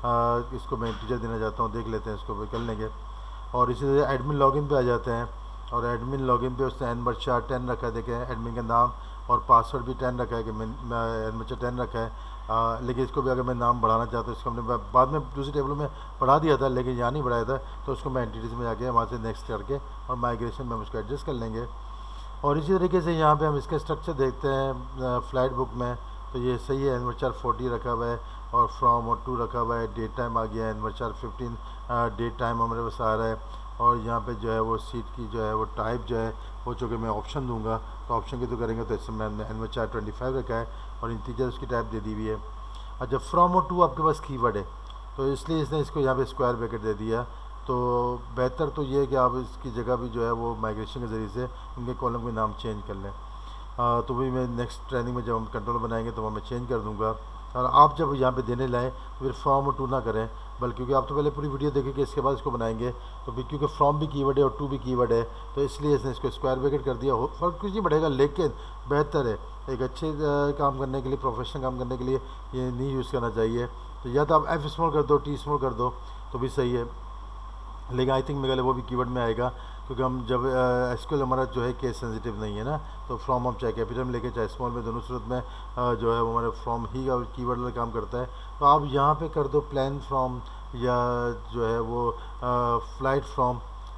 इसको मैं इंटीजर देना चाहता हूँ, देख लेते हैं, इसको कर लेंगे। और इसी तरह एडमिन लॉगिन पे आ जाते हैं और एडमिन लॉगिन पे उसने एन वर्चा टेन रखा है। देखें एडमिन का नाम और पासवर्ड भी टेन रखा है कि मैं एन वर्चा टेन रखा है। आ, लेकिन इसको भी अगर मैं नाम बढ़ाना चाहता हूँ, इसको हमने बाद में दूसरी टेबल में बढ़ा दिया था लेकिन यहाँ नहीं बढ़ाया था, तो उसको मैं एंटिटीज़ में जाके वहाँ से नेक्स्ट करके और माइग्रेशन में हम उसको एडजस्ट कर लेंगे। और इसी तरीके से यहाँ पे हम इसका स्ट्रक्चर देखते हैं फ़्लाइट बुक में, तो ये सही है। एनवर चार फोर्टी रखा हुआ है और फ्रॉम और टू रखा हुआ है। डेट टाइम आ गया है, एनवर चार फिफ्टीन डेट टाइम हमारे पास आ रहा है। और यहाँ पे जो है वो सीट की जो है वो टाइप जो है वो चूँकि मैं ऑप्शन दूंगा तो ऑप्शन की तो करेंगे तो इसमें मैंने एनवर चार ट्वेंटी फाइव रखा है और इंटीजर उसकी टाइप दे दी हुई है। अच्छा फ्रॉम और टू आपके पास कीवर्ड है तो इसलिए इसने इसको यहाँ पे स्क्वायर ब्रैकेट दे दिया। तो बेहतर तो ये है कि आप इसकी जगह भी जो है वो माइग्रेशन के ज़रिए से इनके कॉलम के नाम चेंज कर लें। आ, तो भी मैं नेक्स्ट ट्रेनिंग में जब हम कंट्रोल बनाएंगे तो वहाँ मैं चेंज कर दूँगा। और आप जब यहाँ पे देने लाएँ तो फिर फ्रॉम और टू ना करें, बल्कि क्योंकि आप तो पहले पूरी वीडियो देखेंगे इसके बाद इसको बनाएंगे। तो फिर क्योंकि फ्रॉम भी कीवर्ड है और टू भी कीवर्ड है तो इसलिए इसने इसको स्क्वायर ब्रैकेट कर दिया। फर्क कुछ नहीं बढ़ेगा लेकिन बेहतर है एक अच्छे काम करने के लिए, प्रोफेशनल काम करने के लिए ये नहीं यूज़ करना चाहिए। तो या तो आप एफ स्मॉल कर दो, टी स्मॉल कर दो तो भी सही है, लेकिन आई थिंक मेरे लिए वो भी कीवर्ड में आएगा क्योंकि हम जब एसक्यूएल हमारा जो है केस सेंसिटिव नहीं है ना, तो फ्रॉम हम चाहे कैपिटल में लेके चाहे स्मॉल में, दोनों सूरत में आ, जो है वो हमारे फ्रॉम ही का कीवर्ड वाला काम करता है। तो आप यहाँ पे कर दो प्लान फ्रॉम या जो है वो फ्लाइट फ्रॉम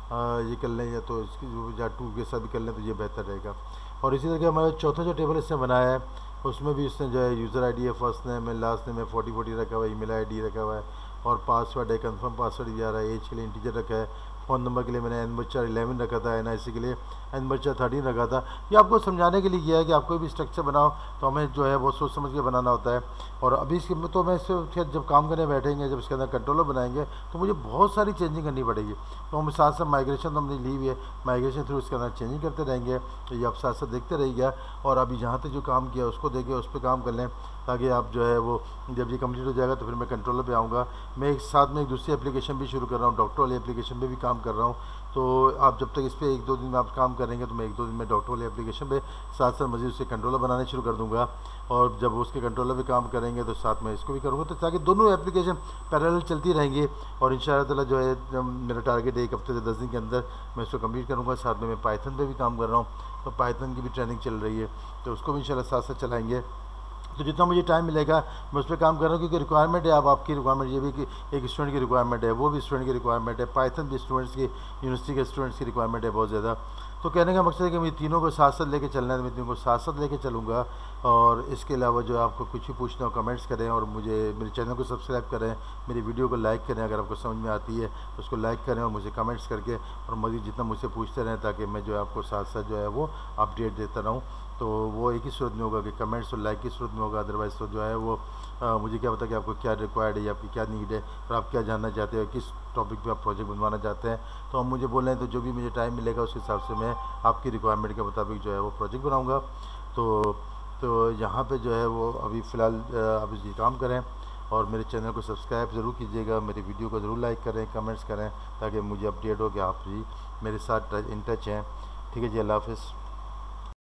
ये कर लें, या तो इसकी या टू के साथ भी कर लें तो ये बेहतर रहेगा। और इसी तरह हमारा चौथा जो टेबल इसने बनाया है उसमें भी इसने जो है यूज़र आईडी है, फर्स्ट नेम है, लास्ट नेम है, फोर्टी फोर्टी रखा हुआ है, ईमेल आईडी रखा हुआ है और पासवर्ड है, कंफर्म पासवर्ड भी आ रहा है। एज के लिए इंटीजर रखा है, फ़ोन नंबर के लिए मैंने एन बच्चा इलेवन रखा था, एन आई सी के लिए एन बच्चा थर्टीन रखा था। ये आपको समझाने के लिए किया है कि आप कोई भी स्ट्रक्चर बनाओ तो हमें जो है वो सोच समझ के बनाना होता है। और अभी इसके तो मैं इससे जब काम करने बैठेंगे, जब इसके अंदर कंट्रोलर बनाएंगे तो मुझे बहुत सारी चेंजिंग करनी पड़ेगी। तो हम साथ साथ माइग्रेशन तो हमने ली हुई है, माइग्रेशन थ्रू इसके अंदर चेंजिंग करते रहेंगे। तो ये आप साथ साथ देखते रहिएगा और अभी जहाँ तक जो काम किया उसको देखें, उस पर काम कर लें ताकि आप जो है वो जब ये कंप्लीट हो जाएगा तो फिर मैं कंट्रोलर पे आऊँगा। मैं एक साथ में एक दूसरी एप्लीकेशन भी शुरू कर रहा हूँ, डॉक्टर वाली एप्लीकेशन पे भी काम कर रहा हूँ। तो आप जब तक इस पर एक दो दिन में आप काम करेंगे तो मैं एक दो दिन में डॉक्टर वाली एप्लीकेशन पे साथ साथ मज़ीद उससे कंट्रोलर बनाने शुरू कर दूँगा। और जब उसके कंट्रोलर पे काम करेंगे तो साथ में इसको भी करूँगा, तो ताकि दोनों एप्लीकेशन पैरेलल चलती रहेंगी। और इंशाअल्लाह ताला जो है मेरा टारगेट एक हफ्ते से दस दिन के अंदर मैं इसको कंप्लीट करूँगा। साथ में मैं पाइथन पे भी काम कर रहा हूँ, तो पाइथन की भी ट्रेनिंग चल रही है, तो उसको भी इंशाअल्लाह साथ साथ चलाएँगे। तो जितना मुझे टाइम मिलेगा मैं उस पर काम कर रहा हूँ क्योंकि रिक्वायरमेंट है। अब आपकी रिक्वायरमेंट ये भी कि एक स्टूडेंट की रिक्वायरमेंट है, वो भी स्टूडेंट की रिक्वायरमेंट है, पाइथन भी स्टूडेंट्स की, यूनिवर्सिटी के स्टूडेंट्स की रिक्वायरमेंट है बहुत ज़्यादा। तो कहने का मकसद है कि मुझे तीनों को साथ साथ लेके चलना है, तो मैं तीनों को साथ साथ लेके चलूँगा। और इसके अलावा जो है आपको कुछ भी पूछना हो कमेंट्स करें, और मुझे मेरे चैनल को सब्सक्राइब करें, मेरी वीडियो को लाइक करें, अगर आपको समझ में आती है तो उसको लाइक करें और मुझे कमेंट्स करके और मज़ीद जितना मुझसे पूछते रहें, ताकि मैं जो है आपको साथ साथ जो है वो अपडेट देता रहूँ। तो वो एक ही सूरत में होगा कि कमेंट्स और लाइक की सूरत में होगा, अदरवाइज़ तो जो है वो आ, मुझे क्या पता कि आपको क्या रिक्वायर्ड है या आपकी क्या नीड है और आप क्या जानना चाहते हो, किस टॉपिक पे आप प्रोजेक्ट बनवाना चाहते हैं। तो आप मुझे बोलें तो जो भी मुझे टाइम मिलेगा उस हिसाब से मैं आपकी रिक्वायरमेंट के मुताबिक जो है वो प्रोजेक्ट बनाऊँगा। तो तो यहाँ पे जो है वो अभी फ़िलहाल आप ये काम करें और मेरे चैनल को सब्सक्राइब ज़रूर कीजिएगा, मेरी वीडियो को ज़रूर लाइक करें, कमेंट्स करें, ताकि मुझे अपडेट हो कि आप जी मेरे साथ इन टच हैं। ठीक है जी, अल्लाह हाफ़िज़।